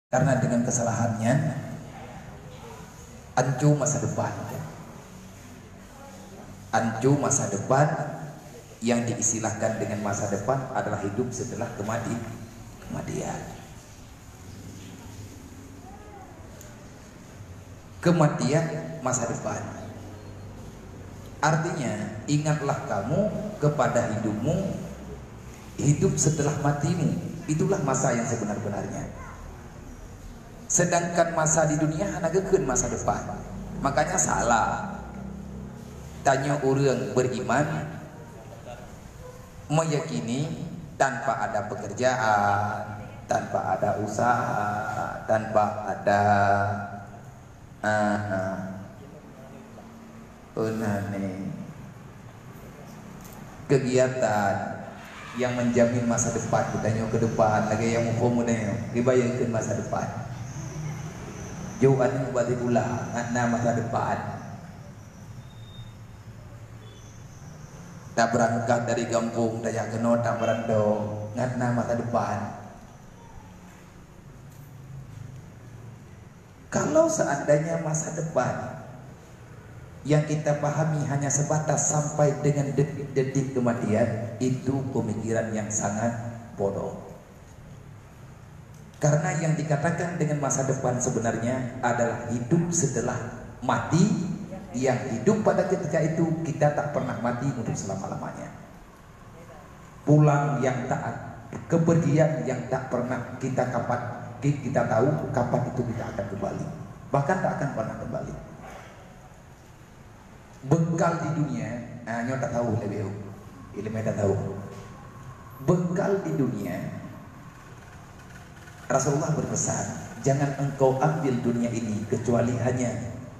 Karena dengan kesalahannya ancu masa depan. Ancu masa depan yang diistilahkan dengan masa depan adalah hidup setelah kematian. Kematian masa depan. Artinya, ingatlah kamu kepada hidupmu, hidup setelah matimu. Itulah masa yang sebenar-benarnya. Sedangkan masa di dunia hanya gekeun masa depan. Makanya salah tanya orang beriman meyakini tanpa ada pekerjaan, tanpa ada usaha, tanpa ada kegiatan yang menjamin masa depan. Bertanya ke depan lagi yang muka-muka dibayangkan masa depan. Jauhan balik ulang ngana masa depan. Tak berangkat dari kampung daya kenot tak berando ngana masa depan. Kalau seandainya masa depan yang kita pahami hanya sebatas sampai dengan detik-detik kematian, itu pemikiran yang sangat bodoh. Karena yang dikatakan dengan masa depan sebenarnya adalah hidup setelah mati, yang hidup pada ketika itu kita tak pernah mati untuk selama-lamanya. Pulang yang tak, kepergian yang tak pernah kita tahu kapan itu kita akan kembali, bahkan tak akan pernah kembali. Bekal di dunia, nyo tak tahu lebih ilmu tak tahu. Bekal di dunia, Rasulullah berpesan, jangan engkau ambil dunia ini kecuali hanya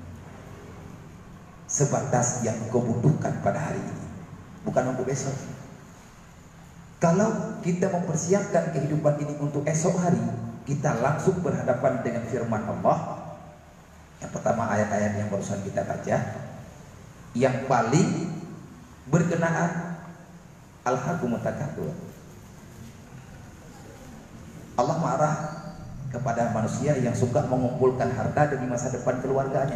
sebatas yang engkau butuhkan pada hari ini, bukan untuk besok. Kalau kita mempersiapkan kehidupan ini untuk esok hari, kita langsung berhadapan dengan firman Allah. Yang pertama ayat-ayat yang barusan kita baca, yang paling berkenaan Al-Hakumut Takatsur. Allah marah kepada manusia yang suka mengumpulkan harta demi masa depan keluarganya.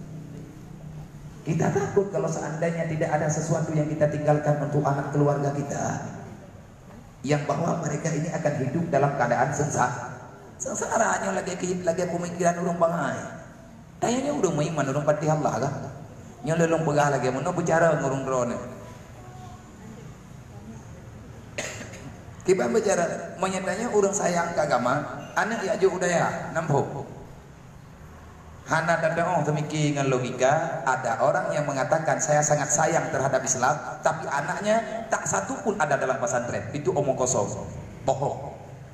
Kita takut kalau seandainya tidak ada sesuatu yang kita tinggalkan untuk anak keluarga kita, yang bahwa mereka ini akan hidup dalam keadaan sengsara. Hanya lagi pemikiran urung bangai. Tayanya urung maiman urung pati Allah kah? Nya lelong pegah lagi mun bicara ngurung drone. Kita bicara menyatanya orang sayang ke agama, anak ya jo udaya nampu. Hana dan demikian logika, ada orang yang mengatakan saya sangat sayang terhadap Islam, tapi anaknya tak satu pun ada dalam pesantren. Itu omong kosong, bohong,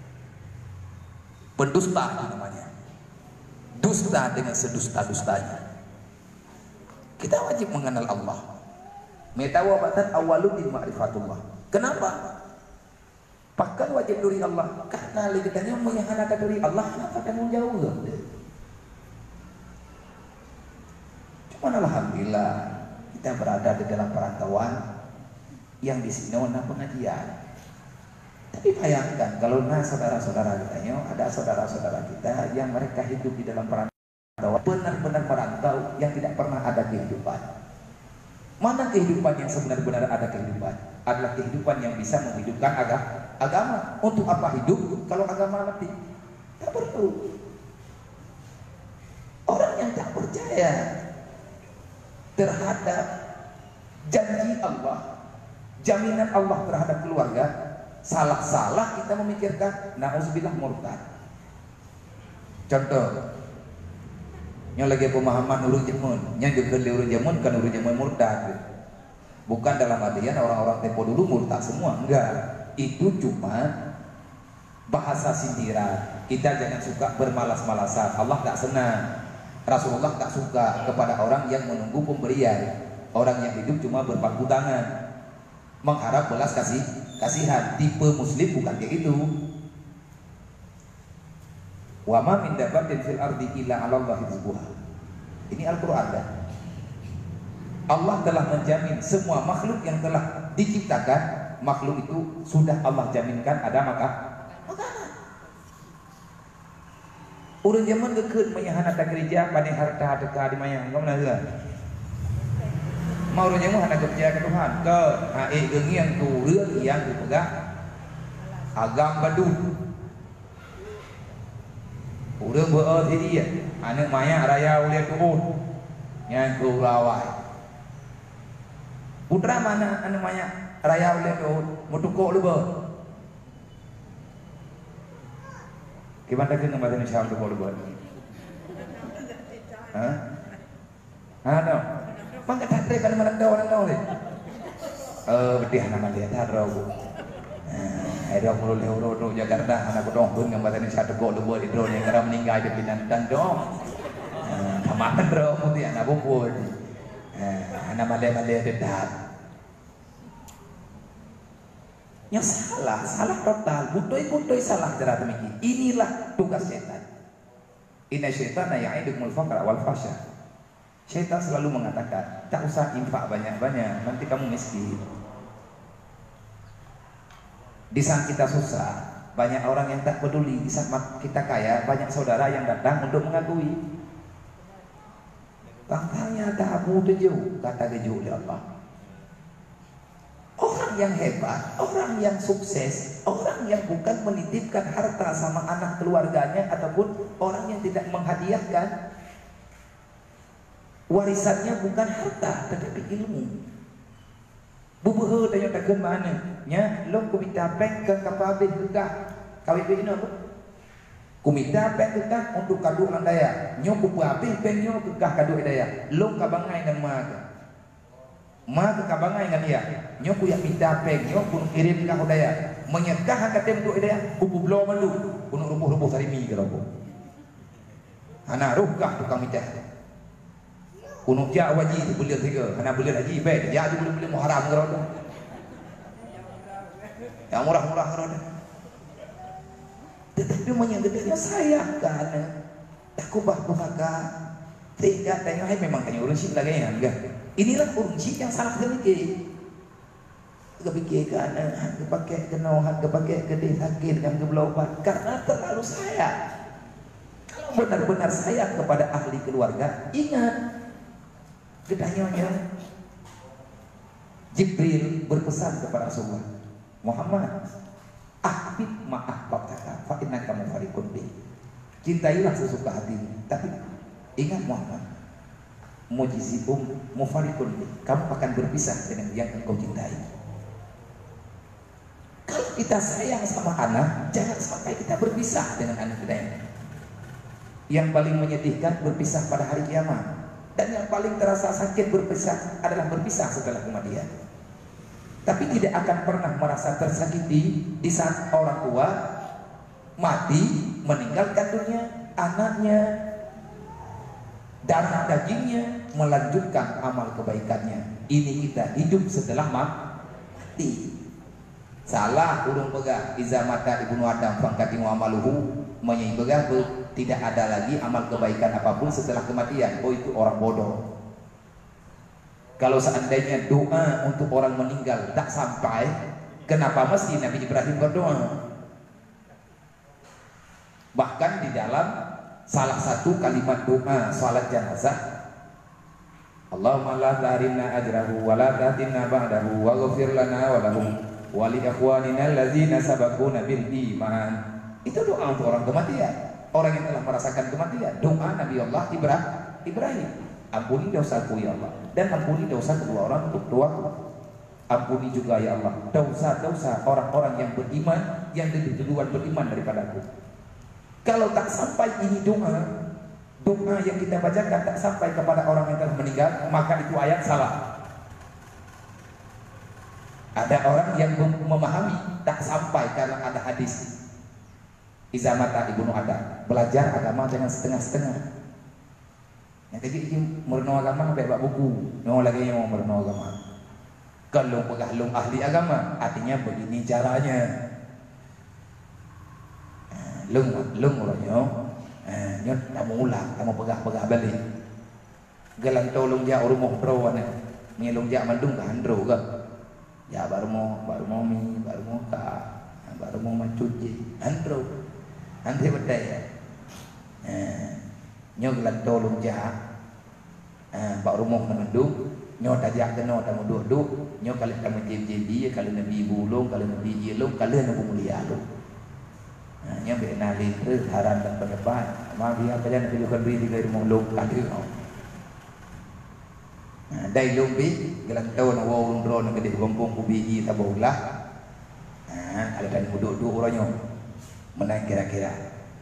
pendusta namanya. Dusta dengan sedusta-dustanya. Kita wajib mengenal Allah. Metawabatan awaludin ma'rifatullah. Kenapa? Bahkan wajib duri Allah, karena lihatnya yang ada duri Allah, kenapa kamu jauh? Cuman alhamdulillah kita berada di dalam perantauan yang di sini pengajian. Tapi bayangkan kalau saudara-saudara kita, ada saudara-saudara kita yang mereka hidup di dalam perantauan, benar-benar merantau yang tidak pernah ada kehidupan. Mana kehidupan yang sebenar-benar ada kehidupan? Adalah kehidupan yang bisa menghidupkan agama. Untuk apa hidup kalau agama mati? Tak perlu. Orang yang tak percaya terhadap janji Allah, jaminan Allah terhadap keluarga, salah-salah kita memikirkan na'udzubillah murtad. Contoh, yang lagi pemahaman urut jemun, yang juga urut jemun kan urut jemun murtad. Bukan dalam artian orang-orang tempo dulu murtad semua, enggak. Itu cuma bahasa sindiran. Kita jangan suka bermalas-malasan. Allah tak senang, Rasulullah tak suka kepada orang yang menunggu pemberian, orang yang hidup cuma berpangku tangan, mengharap belas kasihan. Tipe muslim bukan kayak itu. Wa ma min dabbatin fil ardi illa 'ala Allahi rizquha. Ini Al-Qur'an dah. Allah telah menjamin semua makhluk yang telah diciptakan, makhluk itu sudah Allah jaminkan ada makanan. Urang zaman gekeut manya hanata gereja bade harta dekat di mayang ngomna heula. Mau urang zaman hanata gereja ke Tuhan ke hae geungian tu reun yang dipegah agam badut. Urang beueuh ti dia anu maya raya ulian tuun nya ku lawai. Putra mana anu maya raya ulian tuun mutukok lu beuh. Gimana kan nama Indonesia untuk boleh buat? Hah? Ano? Mangkat hatre kan mana tahu ni? Betul nama dia tahu. Ada mulu lehoro Jakarta anak dong pun nama Indonesia untuk boleh buat itu yang kerana meninggal di binatang dong. Kemakan dong putih anak bubur. Nama dia dekat. Yang salah total, butoi salah cara demikian. Inilah tugas setan. Inna syaitana ya'idukumul faqra wal fahsya. Syaitan selalu mengatakan, tak usah infak banyak-banyak, nanti kamu miskin. Di saat kita susah, banyak orang yang tak peduli. Di saat kita kaya, banyak saudara yang datang untuk mengakui. Bangkangnya tak abu tujuh, kata keju oleh Allah. Orang yang hebat, orang yang sukses, orang yang bukan menitipkan harta sama anak keluarganya ataupun orang yang tidak menghadiahkan warisannya bukan harta tetapi ilmu. Bubuh tanya tak ke mana? Nya lo kumita peng ke kapabeh gegah. Kawin begini apa? Kumita peng gegah untuk kadu andaya. Nyo kupabeh peng nyo gegah kadu andaya. Lo kabangai nama. Maka kabangai dengan dia nyoku yang minta peng nyoku kirim ke hodaya menyekah katem untuk dia kupu blow mandu kuno rubuh-rubuh sarimi ke robo anak rukah tukang minta kuno ja wajib beliau tiga anak beliau haji baik ya tu beliau muharam ke robo yang murah-murah ke robo tetapi menyangkutnya saya kan tak kubah bukakan tidak tanya memang tanya urusin lagi ya enggak. Inilah urunci yang salah kemikir. Kepikir kan, kepakai kenohan, kepakai gede sakit dengan kebelobat karena terlalu sayang. Kalau benar-benar sayang kepada ahli keluarga, ingat gedanya Jibril berpesan kepada Rasulullah Muhammad, ahbib ma'ahbabtaka fa innaka mufariqun bi. Cintailah sesuka hatimu, tapi ingat Muhammad, mujizibum mufarikun, kamu akan berpisah dengan yang engkau cintai. Kalau kita sayang sama anak, jangan sampai kita berpisah dengan anak kita ini. Yang paling menyedihkan berpisah pada hari kiamat, dan yang paling terasa sakit berpisah adalah berpisah setelah kematian. Tapi tidak akan pernah merasa tersakiti di saat orang tua mati meninggalkan dunia, anaknya darah dagingnya melanjutkan amal kebaikannya. Ini kita hidup setelah mati. Salah urung pegah iza mata ibnu adam fangkatimu amaluhu, menyai pegah tidak ada lagi amal kebaikan apapun setelah kematian. Oh, itu orang bodoh. Kalau seandainya doa untuk orang meninggal tak sampai, kenapa mesti Nabi Ibrahim berdoa? Bahkan di dalam salah satu kalimat doa salat jenazah, Allahumma la tarinna ajrahu wa la tatinna ba'dahu wa ghafir lana wa lahum wa li ikhwanina allazina sabaquna bil iman. Itu doa untuk orang kematian, orang yang telah merasakan kematian. Doa Nabi Allah Ibrahim, ampuni dosaku ya Allah, dan ampuni dosa kedua orang untuk tuaku. Ampuni juga ya Allah dosa-dosa orang-orang yang beriman, yang lebih duluan beriman daripadaku. Kalau tak sampai ini doa yang kita bacakan tak sampai kepada orang yang telah meninggal, maka itu ayat salah. Ada orang yang memahami tak sampai karena ada hadis iza mata ibnu adam. Belajar agama jangan setengah-setengah. Yang tadi ini merenung agama sampai bak buku, yang lagi yang mau merenung agama. Kalau pegahlung ahli agama, artinya begini caranya. Lung orangnya, nyot kamu ulang, kamu pegah balik. Galang tolong dia rumah perawan ni, long dia mandung ke handro ke? Ya baru mau mi, baru mau ka, baru mau mencuci handro, nanti berdaya. nyo gelan tolong jahat pak rumah menunduk nyo tajak kena tamu duduk nyo kali tamu jadi kali nabi bulung kali nabi jelung kali nabi mulia lu nyo benali terus haram dan penyebat ma dia kalian pilihkan beri di mulung kali dai lumbi gelan tau na wong drone gede gompong ku biji tabaulah ada dan duduk orangnya menang kira-kira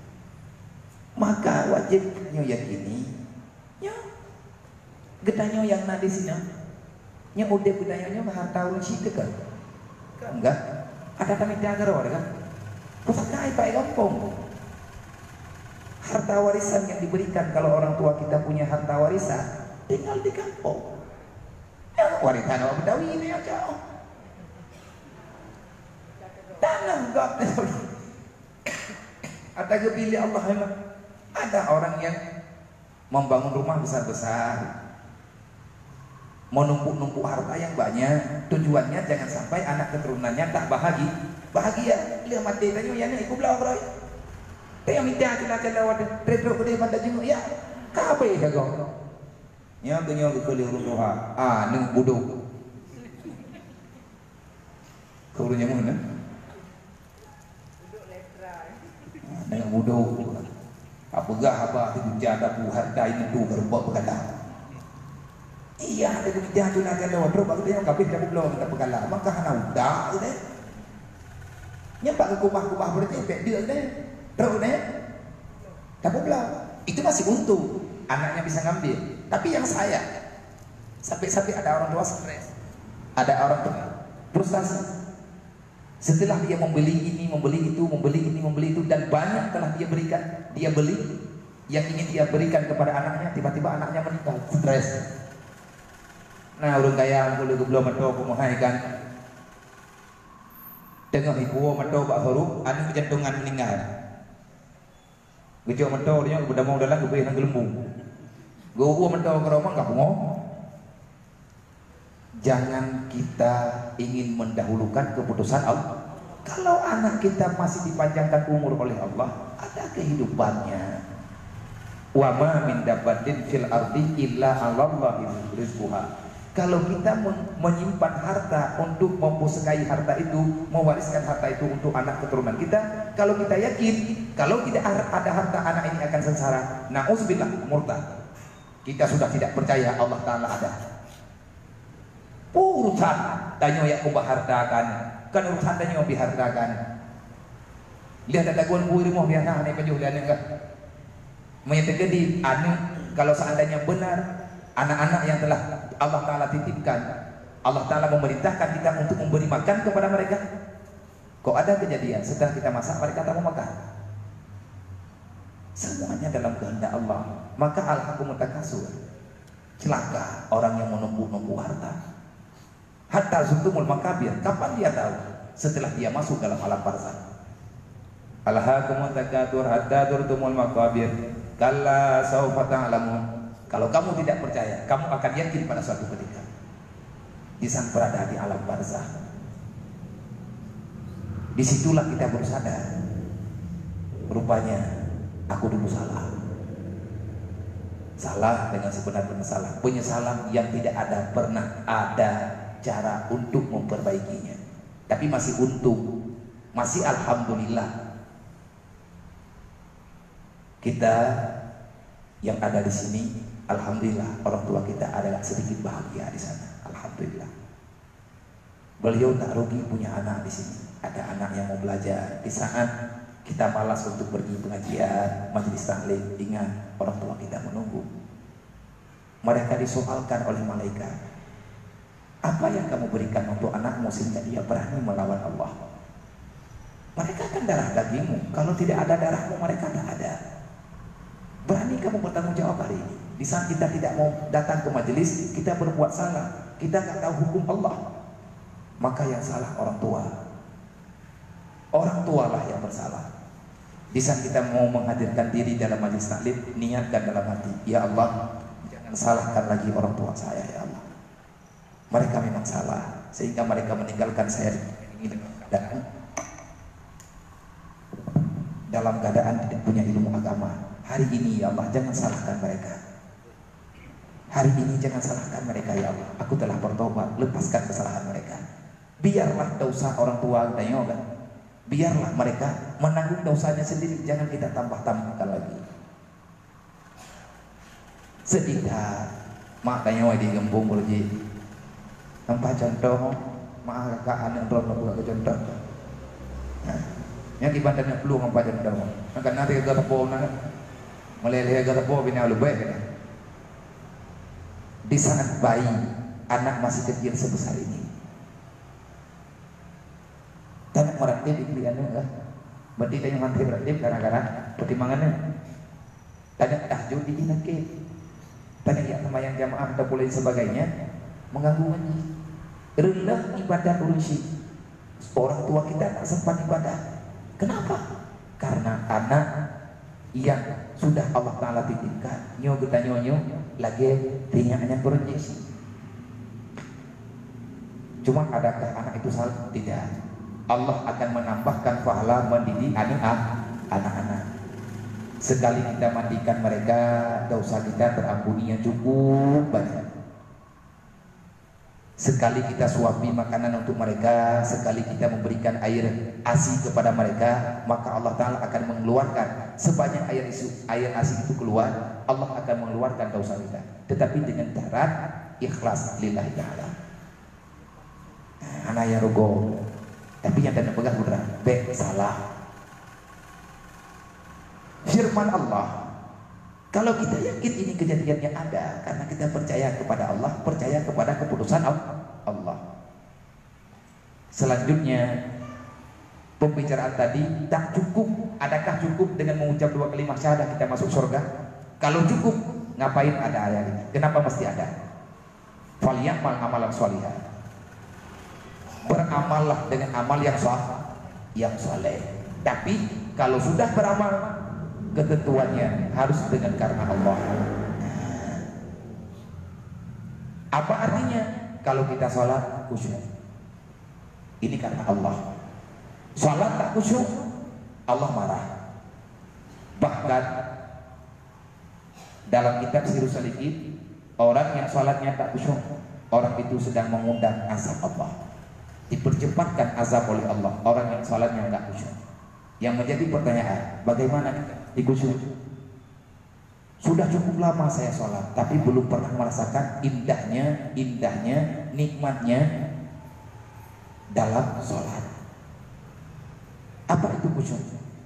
maka wajib nyo yakini nyo getanyo yang na di sini nyo udah getanyo harta uci kan enggak ada kami jaga orang kan pusaka ipai gompong harta warisan yang diberikan kalau orang tua kita punya harta warisan tinggal di kampung warisan orang Betawi ini aja tanah enggak ada kepilih Allah memang ada orang yang membangun rumah besar-besar menumpuk-numpuk harta yang banyak tujuannya jangan sampai anak keturunannya tak bahagia lihat mati tanya ya nih ikut belau bro tanya minta cila-cila wadah retro gede pada jenguk ya kape ya kau nya tanya kekeli urung roha neng buduk kau urunya mana neng buduk apa itu jada bu harta ini tuh berbuat berkata iya ada kerja tu nak ada wardrobe baru dia kabeh dah belum tak pegala maka hana udah deh nyampak ke kubah-kubah berarti dia deh terus deh tak belum itu masih untung anaknya bisa ngambil tapi yang saya sampai ada orang tua stres ada orang tua frustasi setelah dia membeli ini membeli itu dan banyak telah dia berikan dia beli yang ingin dia berikan kepada anaknya tiba-tiba anaknya meninggal stres. Nah urang kaya kulo belum meto kumahaikan tengah ibu meto bak huruf anu kejantungan meninggal gejo meto dia udah mau dalam gue nang gelembung gue meto ke rumah enggak bungo jangan kita ingin mendahulukan keputusan Allah kalau anak kita masih dipanjangkan umur oleh Allah ada kehidupannya wa ma min dabbatin fil ardi illa 'alallahi rizquha. Kalau kita menyimpan harta untuk mempusakai harta itu, mewariskan harta itu untuk anak keturunan kita, kalau kita yakin, kalau tidak ada harta anak ini akan sengsara, na'udzubillah murtad. Kita sudah tidak percaya Allah Ta'ala ada. Urusan danyo yang kubah hartakan, kan urusan danyo bihartakan. Lihat ada gua bui rumah biasa aneh kejuh lihat enggak. Menyatakan di anu kalau seandainya benar anak-anak yang telah Allah Ta'ala titipkan Allah Ta'ala memerintahkan kita untuk memberi makan kepada mereka kok ada kejadian setelah kita masak mereka tak mau makan semuanya dalam kehendak Allah maka al-hakumut takasur celaka orang yang menumpuk-numpuk harta hatta zuntumul makabir kapan dia tahu setelah dia masuk dalam alam barzakh al-hakumut takatsur hatta zuntumul makabir kalla sawfa ta'lamun. Kalau kamu tidak percaya, kamu akan yakin pada suatu ketika di saat berada di alam barzakh. Disitulah kita bersadar, rupanya aku dulu salah dengan sebenarnya salah, penyesalan yang tidak ada pernah ada cara untuk memperbaikinya. Tapi masih untung, masih alhamdulillah kita yang ada di sini. Alhamdulillah orang tua kita adalah sedikit bahagia di sana. Alhamdulillah. Beliau tak rugi punya anak di sini. Ada anak yang mau belajar. Di saat kita malas untuk pergi pengajian, majelis taklim, ingat orang tua kita menunggu. Mereka disoalkan oleh malaikat. Apa yang kamu berikan untuk anakmu sehingga dia berani melawan Allah? Mereka kan darah dagingmu. Kalau tidak ada darahmu, mereka tak ada. Berani kamu bertanggung jawab hari ini. Di saat kita tidak mau datang ke majelis, kita berbuat salah, kita nggak tahu hukum Allah, maka yang salah orang tua. Orang tualah yang bersalah. Di saat kita mau menghadirkan diri dalam majelis taklim, niatkan dalam hati, ya Allah, jangan salahkan lagi orang tua saya, ya Allah. Mereka memang salah, sehingga mereka meninggalkan saya ini dalam keadaan tidak punya ilmu agama. Hari ini ya Allah, jangan salahkan mereka. Hari ini jangan salahkan mereka ya Allah. Aku telah bertobat, lepaskan kesalahan mereka. Biarlah dosa orang tua kita kan. Biarlah mereka menanggung dosanya sendiri, jangan kita tambah-tambahkan lagi. Sedikit mak tanya di gembung berji. Tanpa contoh, mak kakak anak drone buka ke contoh. Yang ibadahnya perlu tanpa contoh. Maka nanti kita tepung nak meleleh kita tepung bina lebih kan. Di saat bayi anak masih kecil sebesar ini, tanah meratib di anu lah, berarti tanya mantri meratib kadang-kadang pertimbangannya, tanya tahajud di nakit, tanya ya sembahyang jamaah atau boleh sebagainya, mengganggu ngaji, rendah ibadah urusi, orang tua kita tak sempat ibadah, kenapa? Karena anak yang sudah Allah Ta'ala titipkan nyo kita nyonyo lagi tinggalnya berjesi. Cuma adakah anak itu salah? Tidak. Allah akan menambahkan pahala mendidik anak-anak. Sekali kita mandikan mereka, dosa kita terampuni yang cukup banyak. Sekali kita suapi makanan untuk mereka, sekali kita memberikan air ASI kepada mereka, maka Allah Ta'ala akan mengeluarkan sebanyak air ASI itu keluar, Allah akan mengeluarkan dosa kita. Tetapi dengan syarat ikhlas lillahi ta'ala. Anak yang rugo, tapi yang tidak pegang beneran, salah. Firman Allah, kalau kita yakin ini kejadiannya ada, karena kita percaya kepada Allah, percaya kepada keputusan Allah. Selanjutnya, pembicaraan tadi tak cukup. Adakah cukup dengan mengucap 2 kalimat syahadah kita masuk surga? Kalau cukup, ngapain ada ayat ini? Kenapa mesti ada? Falyamal amalan sholihah. Beramallah dengan amal yang saleh. Tapi kalau sudah beramal, ketentuannya harus dengan karena Allah. Apa artinya? Kalau kita sholat khusyuk, ini karena Allah. Sholat tak khusyuk, Allah marah. Bahkan dalam kitab Sirus Salikin, orang yang sholatnya tak khusyuk, orang itu sedang mengundang azab Allah. Dipercepatkan azab oleh Allah orang yang sholatnya tak khusyuk. Yang menjadi pertanyaan, bagaimana kita dikhusyuk? Sudah cukup lama saya sholat, tapi belum pernah merasakan indahnya, nikmatnya dalam sholat. Apa itu khusyuk?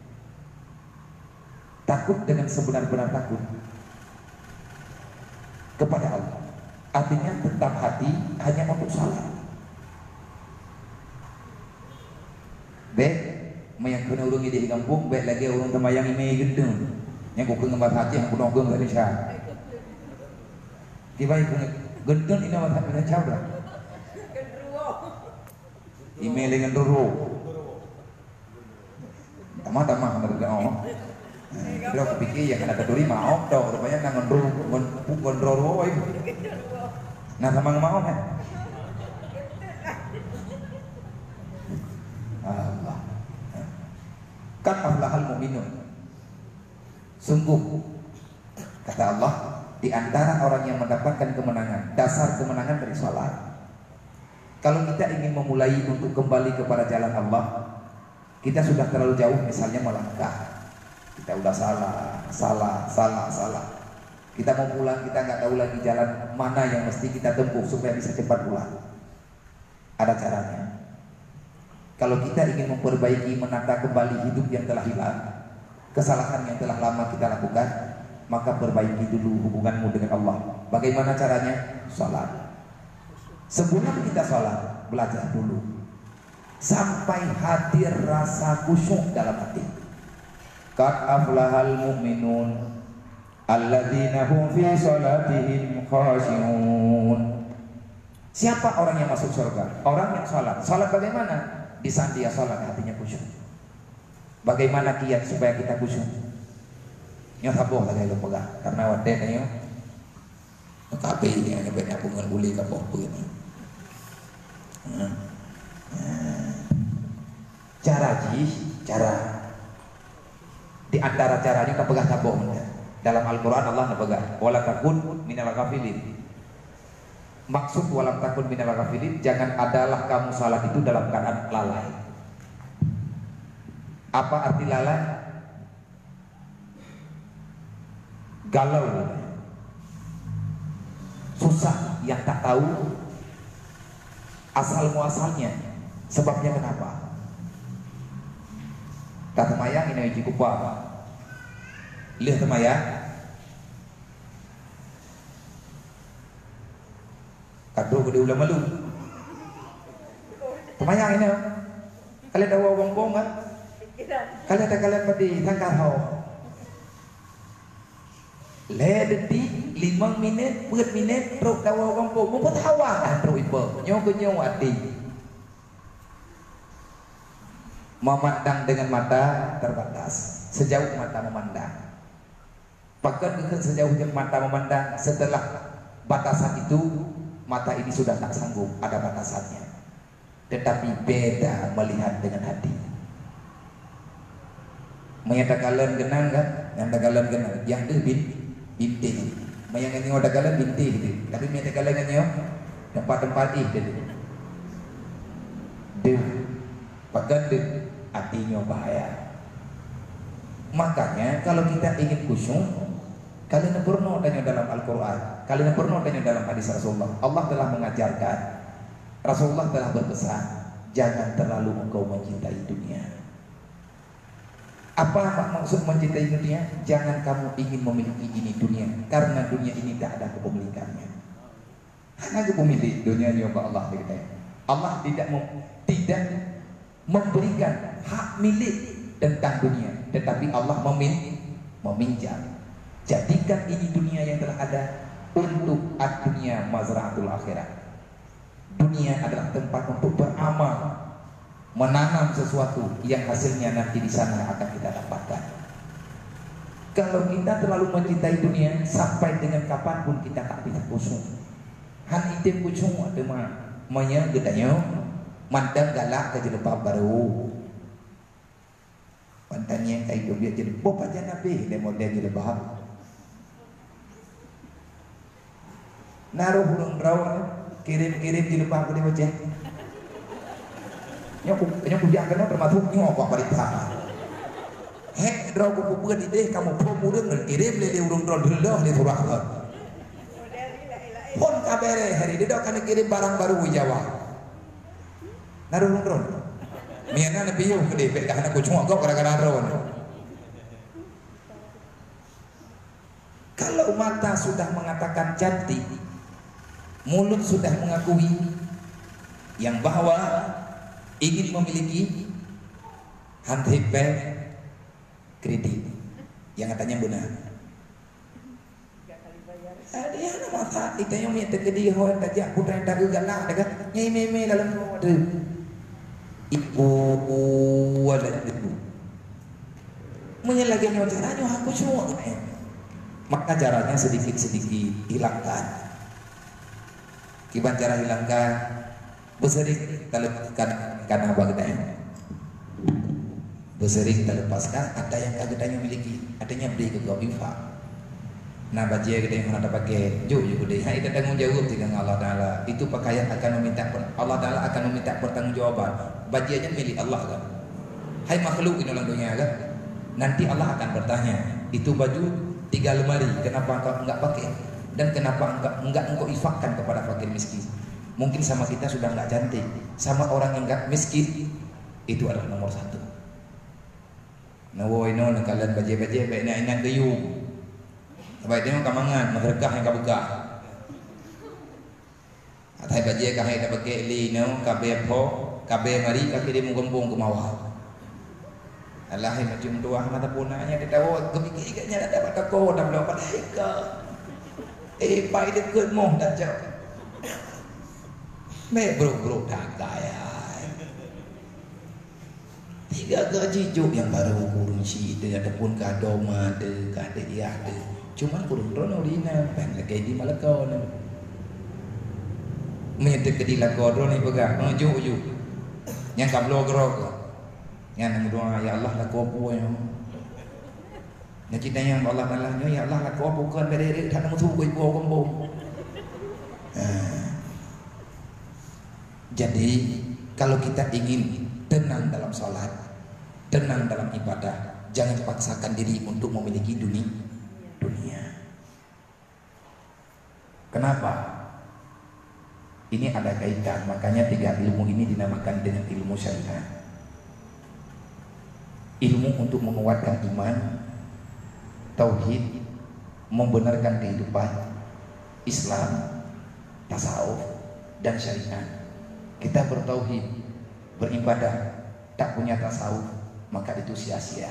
Takut dengan sebenar-benar takut kepada Allah. Artinya tetap hati hanya untuk sholat. Mayang kena urung di kampung, baik lagi urung temayang ini gendeng. Yang kau kengembat hati, yang kau nongkrong dari syah. Tiba ibu gendeng ini amat hati dengan cawda. Email dengan duru. Tamah mereka oh. Kira aku pikir ya kena keduri mau, tau rupanya nang gondroro ibu. Nah tamang mau kan? Allah. Qad aflahal mu'minun. Sungguh kata Allah, di antara orang yang mendapatkan kemenangan, dasar kemenangan dari sholat. Kalau kita ingin memulai untuk kembali kepada jalan Allah, kita sudah terlalu jauh misalnya melangkah. Kita udah salah. Kita mau pulang, kita nggak tahu lagi jalan mana yang mesti kita tempuh supaya bisa cepat pulang. Ada caranya. Kalau kita ingin memperbaiki, menata kembali hidup yang telah hilang, kesalahan yang telah lama kita lakukan, maka perbaiki dulu hubunganmu dengan Allah. Bagaimana caranya? Salat. Sebelum kita salat, belajar dulu sampai hadir rasa khusyuk dalam hati. Qad aflahal mu'minun alladzina hum fi salatihim khashi'un. Siapa orang yang masuk surga? Orang yang salat. Salat bagaimana? Di saat dia salat hatinya khusyuk. Bagaimana kiat supaya kita khusyuk? Nyo taboh lagi lo pegang karena wadah nyo kape ini hanya banyak pungan buli kapoh begini. Cara di antara caranya kita pegang taboh. Dalam Al-Quran Allah nabaga wala takun minal ghafilin. Maksud wala takun minal ghafilin, jangan adalah kamu salat itu dalam keadaan lalai. Apa arti lalai? Galau, susah, yang tak tahu asal muasalnya, sebabnya kenapa. Tak temayang ini uji kupa, lihat temayang, kado gede ulah malu, temayang ini, kalian tahu bong kan? Kalian ada kalian pada tangkar hau. Le detik 5 minit 10 minit teruk dawa kampung mu pun hawa dah teruk ipo nyo kenyo ati memandang dengan mata terbatas sejauh mata memandang bahkan sejauh mata memandang setelah batasan itu mata ini sudah tak sanggup ada batasannya tetapi beda melihat dengan hati menyatakan genang kan yang dagalan genang yang debit binti, mayang ini ada galan binti gitu. Tapi minta galan ini tempat-tempat itu. Deh, bahkan deh hatinya bahaya. Makanya kalau kita ingin khusyuk, kalian pernah tanya dalam Al-Quran, kalian pernah tanya dalam hadis Rasulullah. Allah telah mengajarkan, Rasulullah telah berpesan, jangan terlalu engkau mencintai dunia. Apa maksud mencintai dunia? Jangan kamu ingin memiliki ini dunia, karena dunia ini tak ada kepemilikannya. Hanya kepemilik dunia nyoba Allah kita. Allah tidak memberikan hak milik tentang dunia, tetapi Allah meminjam. Jadikan ini dunia yang telah ada untuk dunia mazra'atul akhirat. Dunia adalah tempat untuk beramal, menanam sesuatu yang hasilnya nanti di sana akan kita dapatkan. Kalau kita terlalu mencintai dunia sampai dengan kapanpun kita tak bisa khusyuk. Han itu khusyuk ada manya gedanya mandang galak ke jelebab baru. Pantannya kayak dia jadi bopa aja nabi dia model jelebab. Naruh burung rawa kirim jelebab ke dia wajah. Yang punya kena termasuk nyokok parita. Hek draw kupu di kamu pemudeng dan kirim le urung drone dulu le surah. Pon kabere hari dia kan kirim barang baru Jawa. Naruh drone. Miana lebih yo gede pek dah aku cuma kau gara-gara drone. Kalau mata sudah mengatakan cantik, mulut sudah mengakui yang bahwa ingin memiliki handphone kredit yang katanya benar. Dia nak mata kita yang minta ke dia orang tajak putra yang tak galak dekat nyai meme dalam ada ibu ada ibu menyelagi nyawa caranya aku semua maka caranya sedikit-sedikit hilangkan. Kiban cara hilangkan bersering terlepaskan karena bagdanya bersering terlepaskan ada yang kagedanya miliki adanya beri ke kau infak nah bajia gede yang mana pakai jauh gede hai kita tanggung jawab dengan Allah Ta'ala itu pakaian akan meminta Allah Ta'ala akan meminta pertanggungjawaban bajianya milik Allah kan hai makhluk ini dalam dunia kan nanti Allah akan bertanya itu baju 3 lemari kenapa engkau enggak pakai dan kenapa enggak engkau infakkan kepada fakir miskin. Mungkin sama kita sudah nggak cantik, sama orang yang nggak miskin itu adalah nomor 1. Nawo ino nakalan baje-baje baik nak inak gayung. Baik dia kamangan magerkah yang kabukah. Atai baje kah yang pakai li no kabe po kabe mari kaki dia menggombong ke bawah. Allah macam tua mata punanya dia tahu gemiki iganya ada dapat ko dah belum pada hika. Pai dia ket moh dah jauh. Mek bro tak kaya. 3 gaji juk yang baru kurun si itu ada pun kado ada kado dia ada. Cuman kurun rono dina pen lagi di Malakau ni. Menyet ke di Malakau rono ni pegang juk. Yang kablo grok. Yang doa ya Allah la kopo yo. Nah kita yang Allah Ta'ala ya Allah lah kau bukan berdiri tak nak suruh ibu kampung. Jadi kalau kita ingin tenang dalam sholat, tenang dalam ibadah, jangan paksakan diri untuk memiliki dunia. Kenapa? Ini ada kaitan, makanya 3 ilmu ini dinamakan dengan ilmu syariat. Ilmu untuk menguatkan iman, tauhid, membenarkan kehidupan, Islam, tasawuf, dan syariat. Kita bertauhid, beribadah, tak punya tasawuf, maka itu sia-sia.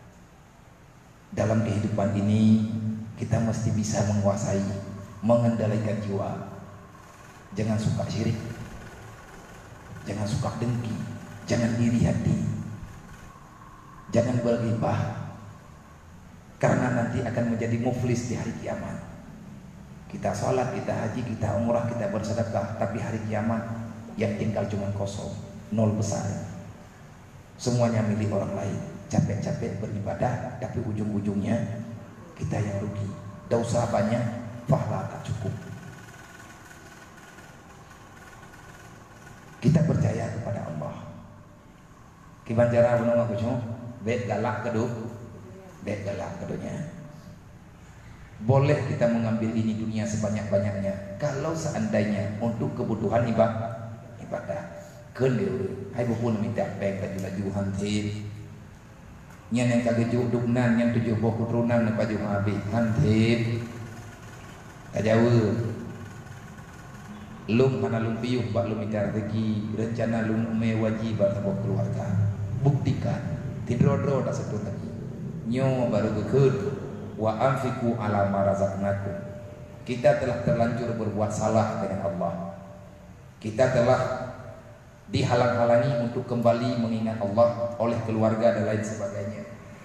Dalam kehidupan ini kita mesti bisa menguasai, mengendalikan jiwa. Jangan suka syirik, jangan suka dengki, jangan iri hati, jangan berghibah, karena nanti akan menjadi muflis di hari kiamat. Kita sholat, kita haji, kita umrah, kita bersedekah, tapi hari kiamat yang tinggal cuma kosong, nol besar. Semuanya milik orang lain. Capek-capek beribadah, tapi ujung-ujungnya kita yang rugi. Dosa banyak, pahala tak cukup. Kita percaya kepada Allah. Kiban cara menunggu aku cuma bet galak kedunya. Boleh kita mengambil ini dunia sebanyak-banyaknya kalau seandainya untuk kebutuhan ibadah. Kendil, hai bupun minta peng laju hantip. Nyan yang kagejuk duknan yang 7 buah keturunan ne paju habis hantip. Kajawa. Lum kana lum piyuh bak lum minta rezeki, rencana lum ume wajib sebuah keluarga. Buktikan, tidro-dro tak sebut lagi. Nyo baru gekut wa anfiqu ala ma razaqnakum. Kita telah terlanjur berbuat salah dengan Allah. Kita telah dihalang-halangi untuk kembali mengingat Allah oleh keluarga dan lain sebagainya.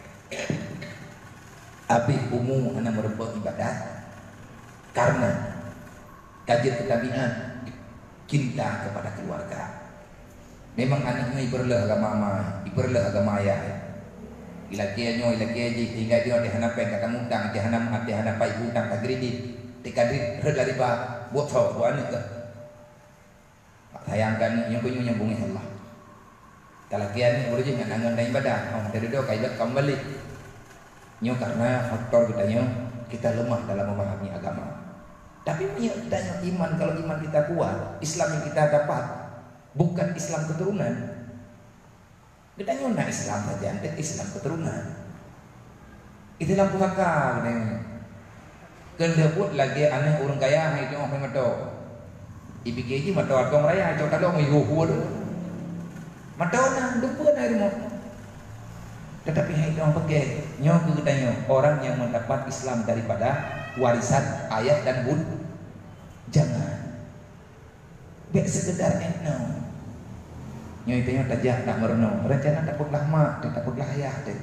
Abi umum anak merebut ibadah karena kajian ketabian cinta kepada keluarga. Memang anaknya iberlah agama iberlah agama ayah. Ilakianyo ilakiaji hingga dia dihana peng kata mutang dihana pai hutang kredit dikadrit redari ba buat tahu buat anak ke sayangkan yang punya nyambungin Allah. Talakian ni boleh je nganangan dan ibadah. Dari doa kaibat kembali. Nyo karena faktor kita lemah dalam memahami agama. Tapi kita iman, kalau iman kita kuat, Islam yang kita dapat bukan Islam keturunan. Kita nyona Islam saja, Islam keturunan. Itu lampu hakar. Kena buat lagi aneh orang kaya itu orang mato. IPKJ mato atong raya, cok kalau mau yuhu tu. Mato na lupa dari mo. Tetapi hai orang pakai nyo katanya orang yang mendapat Islam daripada warisan ayah dan bun. Jangan bek sekedar eno. Nyo itu yang tajak tak merenung. Rencana tak peglah mak, tak peglah ayah deh.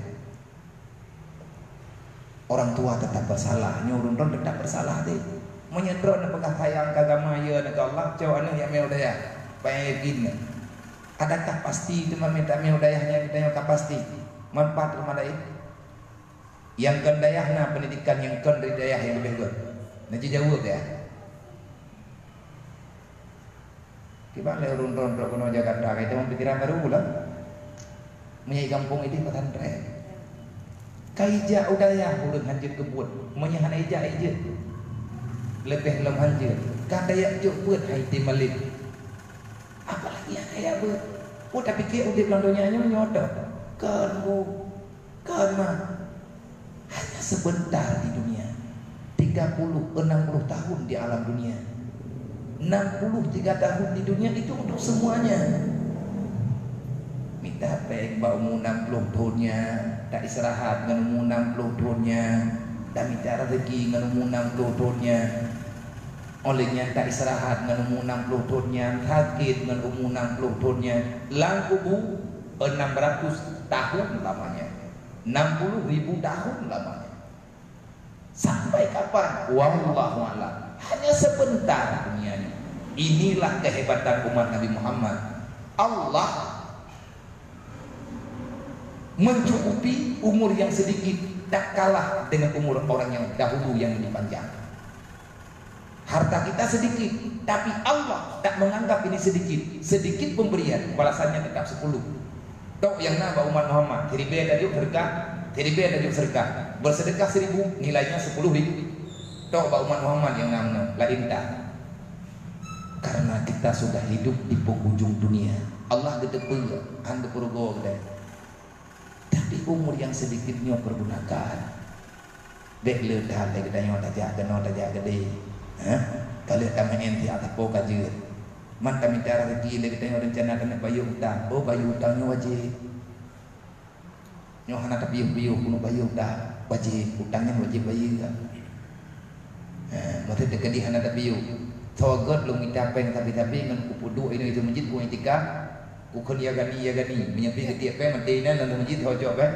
Orang tua tetap bersalah, nyo urun tetap bersalah deh. Menyedron na pagkakayang kagama ya na Allah jauh anu yang meudaya payagin. Adakah pasti itu meminta meudayahnya kita yang pasti manfaat rumah lain? Yang kendayahna pendidikan yang kendayah yang lebih good. Nanti jauh ya. Kiba le urun-urun kono Jakarta kita pikiran baru pula. Menyai kampung ini pesantren. Kaija udayah urun hancur kebun, menyahan ija ija. Lebih lem hancur. Kadaya juk buat haiti malik. Apalagi yang kaya buat. Oh tapi kia udah londonya nyodok. Kan hanya sebentar di dunia. 30-60 tahun di alam dunia. 63 tahun di dunia itu untuk semuanya. Minta peng ba umur 60 tahunnya, tak istirahat dengan umur 60 tahunnya, tak minta rezeki dengan umur 60 tahunnya. Olehnya tak istirahat dengan umur 60 tahunnya, sakit dengan umur 60 tahunnya, langkubu 600 tahun lamanya, 60.000 tahun lamanya. Sampai kapan? Wallahu a'lam. Hanya sebentar dunia ini. Inilah kehebatan umat Nabi Muhammad. Allah mencukupi umur yang sedikit tak kalah dengan umur orang yang dahulu yang lebih panjang. Harta kita sedikit, tapi Allah tak menganggap ini sedikit. Sedikit pemberian, balasannya tetap 10. Tok yang nama umat Muhammad, teribe ada juga sedekah, teribe ada juga sedekah. Bersedekah 1000, nilainya 10.000. Tok umat Muhammad yang nama lain tak. Karena kita sudah hidup di penghujung dunia. Allah gedepel, anda pergo gede. Tapi umur yang sedikitnya pergunakan. Dek ledah, dek gedanya tajak gede. Kalau kami enti atas poka je, man kami cara rezeki lagi tengok rencana kena bayar hutang. Oh bayar hutangnya wajib. Nyoh anak tapi bayar kuno bayar hutang wajib, hutangnya wajib bayar. Mata dekat di anak tapi tawagot lu minta peng tapi ngan kupudu ini itu masjid ku etika, ku kun ya gani menyepi ketiak peng mantina nang masjid hojo be.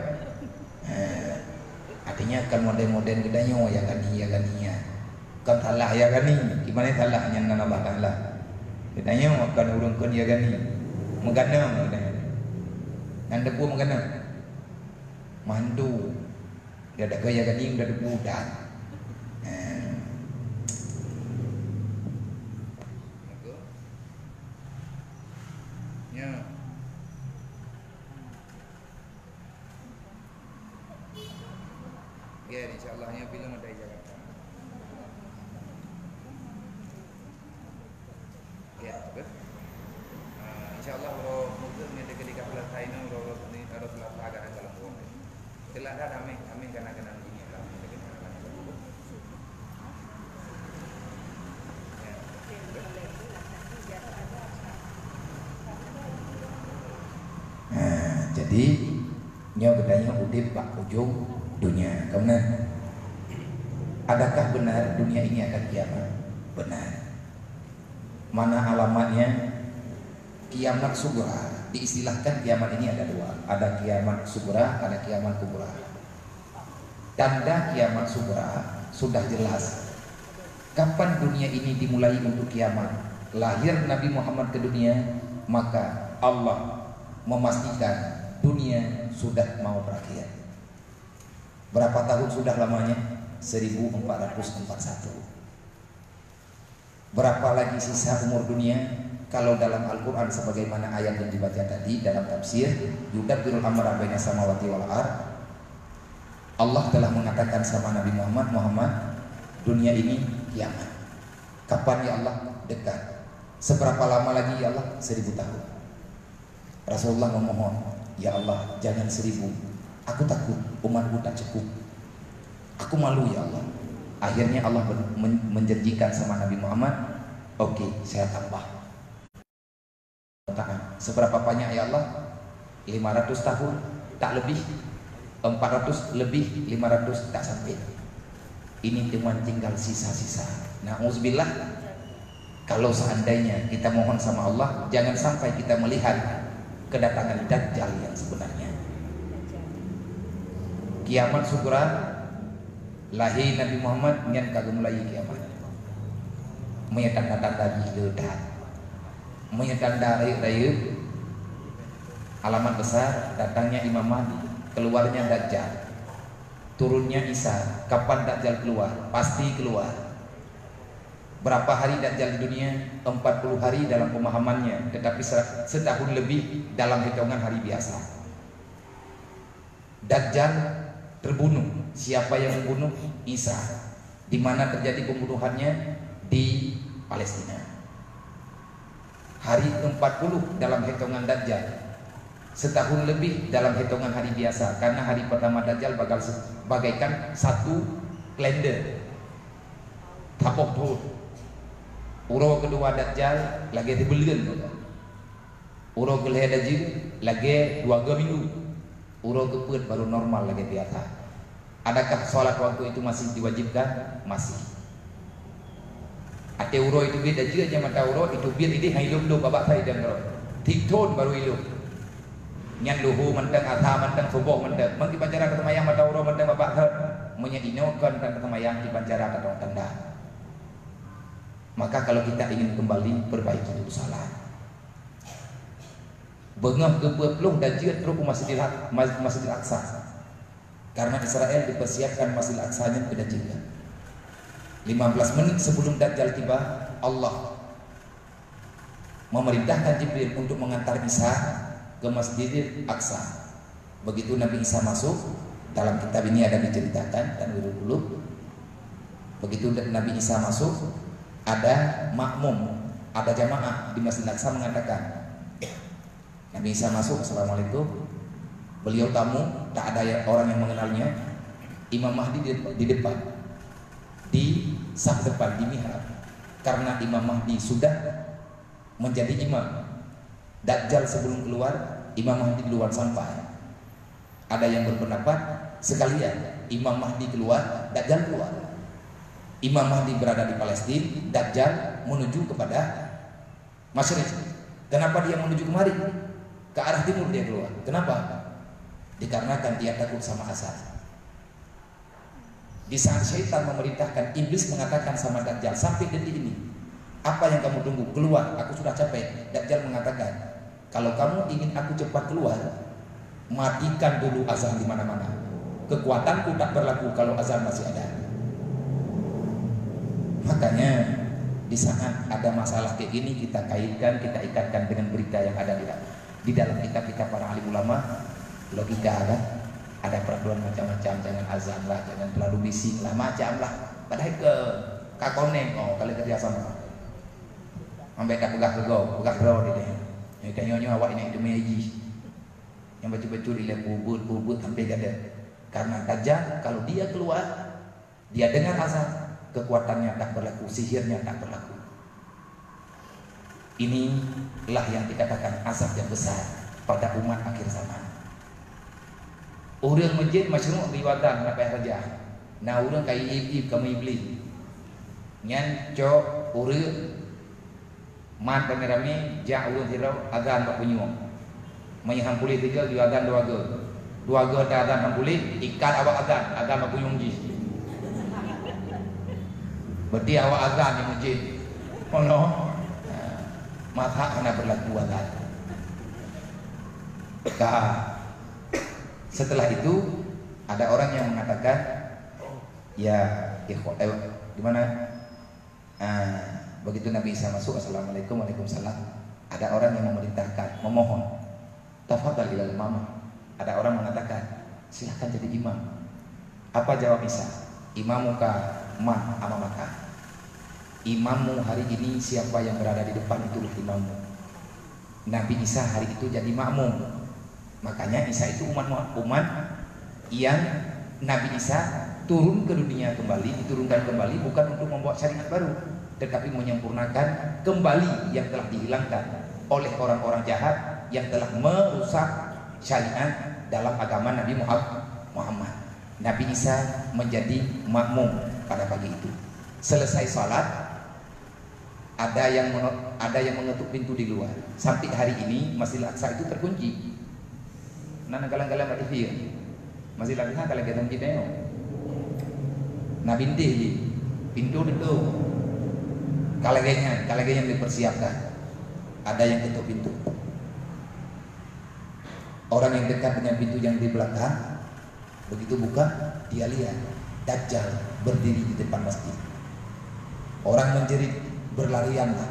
Artinya kan model-model gedanya ya gani ya. Kan salah ya gani, gimana salahnya nana lah. Katanya makan urung kan ya gani, menggana katanya. Anda pun menggana, mandu, dia ada gaya gani, dia ada budak. Ya, insyaallah film ada di Jakarta. Ya, betul. InsyaAllah kalau mungkin ni dekat di kapal China, kalau ni ada selasa agak dalam buang. Selasa kami kena ini lah. Jadi nyawa gedanya udip pak ujung dunia. Kemudian adakah benar dunia ini akan kiamat? Benar. Mana alamatnya? Kiamat sugra. Diistilahkan kiamat ini ada dua. Ada kiamat sugra, ada kiamat kubra. Tanda kiamat sugra sudah jelas. Kapan dunia ini dimulai untuk kiamat? Lahir Nabi Muhammad ke dunia, maka Allah memastikan dunia sudah mau berakhir. Berapa tahun sudah lamanya? 1441. Berapa lagi sisa umur dunia? Kalau dalam Al-Quran sebagaimana ayat yang dibaca tadi dalam tafsir yudabbirul amra baina samawati wal ard, Allah telah mengatakan sama Nabi Muhammad, dunia ini kiamat. Kapan ya Allah? Dekat. Seberapa lama lagi ya Allah? 1000 tahun. Rasulullah memohon, ya Allah jangan 1000. Aku takut umatku tak cukup. Aku malu ya Allah. Akhirnya Allah menjanjikan sama Nabi Muhammad, oke, saya tambah. Seberapa banyak ya Allah? 500 tahun, tak lebih. 400 lebih, 500 tak sampai. Ini cuma tinggal sisa-sisa. Na'udzubillah. Kalau seandainya kita mohon sama Allah, jangan sampai kita melihat kedatangan Dajjal yang sebenarnya. Kiamat sugra, lahir Nabi Muhammad ngan kagum mulai kiamat. Tanda-tanda ledat, tanda raya, alamat besar datangnya Imam Mahdi, keluarnya Dajjal, turunnya Isa. Kapan Dajjal keluar? Pasti keluar. Berapa hari Dajjal di dunia? 40 hari dalam pemahamannya, tetapi setahun lebih dalam hitungan hari biasa. Dajjal terbunuh. Siapa yang membunuh? Isa. Di mana terjadi pembunuhannya? Di Palestina. Hari 40 dalam hitungan Dajjal, setahun lebih dalam hitungan hari biasa. Karena hari pertama Dajjal bagaikan satu kalender tapok tuh. Uro kedua Dajjal lagi di bulan. Uro kelih Dajjal lagi 2 minggu. Uro keput baru normal lagi biasa. Adakah sholat waktu itu masih diwajibkan? Masih. Ate uro itu beda juga mata uro itu biar ini hilum do babak saya dan ro. Tikton baru hilum. Nyan luhu mentang atha mentang subuh mentang. Mang dipancara ke temayang mata uro mentang babak her. Menyedinokan kan temayang dipancara ke tanda. Maka kalau kita ingin kembali perbaiki dulu salat. Bengah ke 20 dan jirat terus Masjidil Aqsa. Karena Israel dipersiapkan Masjid Al-Aqsanya sudah juga. 15 menit sebelum Dajjal tiba, Allah memerintahkan Jibril untuk mengantar Isa ke Masjidil Aqsa. Begitu Nabi Isa masuk, dalam kitab ini ada diceritakan dan dulu. Begitu Nabi Isa masuk, ada makmum, ada jamaah di Masjid Al-Aqsa mengatakan, Nabi Isa masuk, assalamualaikum. Beliau tamu, tak ada orang yang mengenalnya. Imam Mahdi di depan, di saf depan, di mihrab. Karena Imam Mahdi sudah menjadi imam. Dajjal sebelum keluar, Imam Mahdi di luar sampai. Ada yang berpendapat sekalian Imam Mahdi keluar, Dajjal keluar. Imam Mahdi berada di Palestina, Dajjal menuju kepada Masyriq. Kenapa dia menuju kemari? Ke arah timur dia keluar. Kenapa? Dikarenakan dia takut sama azab. Di saat syaitan memerintahkan, iblis mengatakan sama Dajjal, sampai detik ini apa yang kamu tunggu? Keluar, aku sudah capek. Dajjal mengatakan, kalau kamu ingin aku cepat keluar, matikan dulu azan di mana-mana. Kekuatanku tak berlaku kalau azan masih ada. Makanya di saat ada masalah kayak gini, kita kaitkan, kita ikatkan dengan berita yang ada di dalam kitab-kitab para alim ulama. Logika kan, ada peraturan macam-macam, jangan azan lah, jangan terlalu bising lah, macam lah. Padahal ke kakoneng, kalian kerja sama. Sampai tak pegah kegau di deh. Yang tanya awak ini demi haji. Yang betul-betul dia bubut sampai gada. Karena Dajjal kalau dia keluar, dia dengar azan, kekuatannya tak berlaku, sihirnya tak berlaku. Inilah yang dikatakan azab yang besar pada umat akhir zaman. Orang masjid masyru' riwatan apa saja. Nah orang kai ibib kami iblis. Nyan cok orang man pamerami ja urang tirau azan bak punyung. Mai hampuli tiga di azan dua ge ta azan hampuli ikat awak azan bak punyung ji. Berarti awak azan di masjid. Ono mazhab kena berlaku azan. Setelah itu ada orang yang mengatakan ya gimana? Begitu Nabi Isa masuk, assalamualaikum, waalaikumsalam. Ada orang yang memerintahkan, memohon, tafadhal ilal imamah. Ada orang mengatakan, silahkan jadi imam. Apa jawab Isa? Imamuka man amamaka. Imammu hari ini siapa yang berada di depan itulah imammu. Nabi Isa hari itu jadi makmum. Makanya Isa itu umat yang Nabi Isa turun ke dunia kembali, diturunkan kembali bukan untuk membuat syariat baru, tetapi menyempurnakan kembali yang telah dihilangkan oleh orang-orang jahat yang telah merusak syariat dalam agama Nabi Muhammad. Nabi Isa menjadi makmum pada pagi itu. Selesai salat, ada yang mengetuk pintu di luar. Sampai hari ini Masjid Al-Aqsa itu terkunci. Nana kalang-kalang kat TV masih lagi kalang kita kita yo. Nah bintih pintu itu kalagenya dipersiapkan. Ada yang ketuk pintu. Orang yang dekat dengan pintu yang di belakang, begitu buka, dia lihat Dajjal berdiri di depan masjid. Orang menjerit, berlarianlah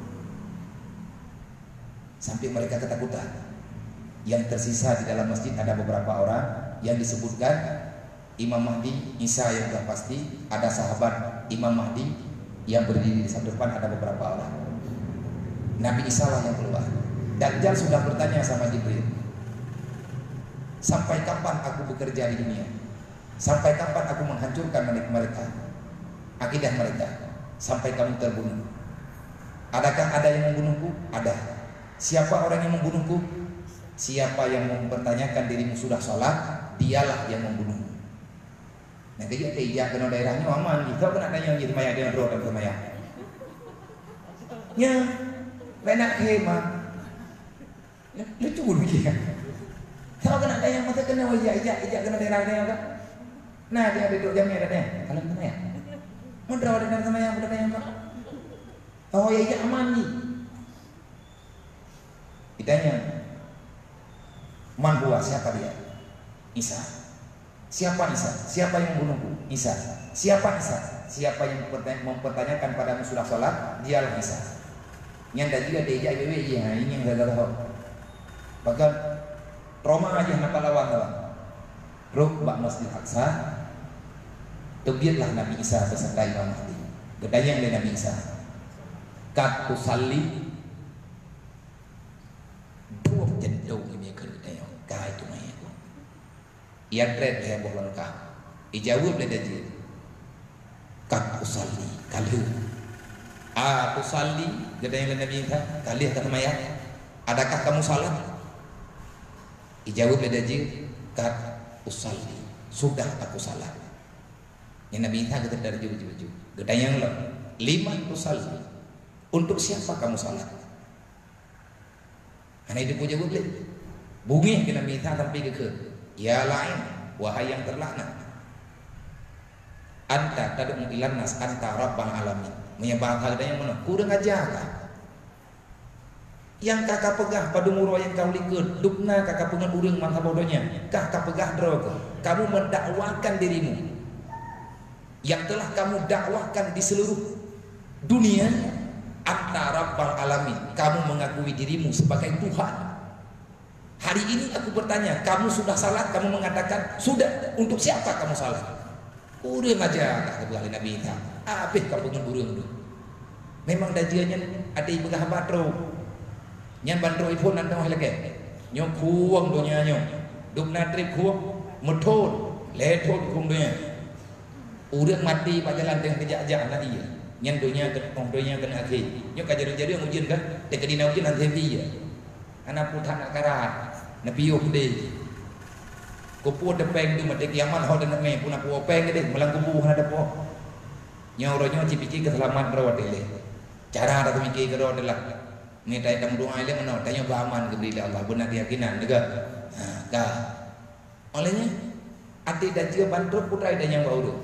sampai mereka ketakutan. Yang tersisa di dalam masjid ada beberapa orang yang disebutkan Imam Mahdi, Isa yang sudah pasti, ada sahabat Imam Mahdi yang berdiri di samping depan, ada beberapa orang. Nabi Isa lah yang keluar. Dajjal sudah bertanya sama Jibril, sampai kapan aku bekerja di dunia? Sampai kapan aku menghancurkan mereka, akidah mereka, sampai kamu terbunuh? Adakah ada yang membunuhku? Ada. Siapa orang yang membunuhku? Siapa yang mempertanyakan dirimu sudah sholat, dialah yang membunuhmu. Nah dia tidak kena daerahnya aman. Kau kena tanya gitu maya dia roh dan maya. Ya, benak hema. Lucu dia. Kau kena tanya masa kena wajah ijak kena daerahnya apa? Nah dia duduk jamnya katanya. Kalian kena ya? Mau draw dengan sama yang udah tanya apa? Oh ya ijak aman nih. Ditanya. Man huwa, siapa dia? Isa. Siapa Isa? Siapa yang membunuhku? Isa. Siapa Isa? Siapa yang mempertanyakan padamu sudah sholat? Dialah Isa. Yang dah juga dia jaya wewe je, ini yang dah tahu. Bahkan Roma aja nak lawan lawan. Ruk bak Masjid Aqsa, tebiatlah Nabi Isa beserta Imam Mahdi. Gedayang dari Nabi Isa. Kat usalli, dua jendau ini kerudayang. Kah itu maya. Ia trend heboh lengkap. Ijawab dia jadi. Kat usalli, kalau aku salli, gedayang dari Nabi Isa. Kali kata maya. Adakah kamu salat? Ijawab dia jadi. Kat usalli, sudah aku salat. Yang Nabi Isa kata dari jauh-jauh. Gedayang lo. 5 usalli. Untuk siapa kamu salat? Karena itu punya jawab boleh. Bunyi ke Nabi Isa sampai ke. Ya lain, wahai yang terlaknat. Anta tad'u ilan nas anta rabbal alamin. Menyembah hal yang mana? Kurang ajar lah. Yang kakak pegah pada murah yang kau likut, dukna kakak pengen urang mantap bodohnya. Kakak pegah droga. Kamu mendakwakan dirimu yang telah kamu dakwahkan di seluruh dunia. Anta rabbal alamin. Kamu mengakui dirimu sebagai Tuhan. Hari ini aku bertanya, kamu sudah salat? Kamu mengatakan sudah. Untuk siapa kamu salat? Urang aja tak kebelah Nabi Isa. Habis kau pengen urang tu. Memang dajiannya ada ibu gah batro. Nyan batro ipun nang tengah lagi. Nyok kuang donya nyok. Duk natrip kuang meton, leton kuang donya. Urang mati pajalan dengan kejak-jak nak dia. Nyan donya kena akhir. Nyok kajar-kajar yang ujian kan? Dekat dina ujian nanti dia. Anak putan nak karat. Nabi yo gede. Kupu depeng tu mati kiamat hau dan me pun aku openg gede melang kubu hana depo. Nyoronyo cipiki keselamat rawat dele. Cara ada mikir ke rawat adalah ni tai dam doa ile mano tanya baman ke beri Allah benar keyakinan juga. Ha ka. Olehnya ati dan dia bantu putra dan yang bau tu.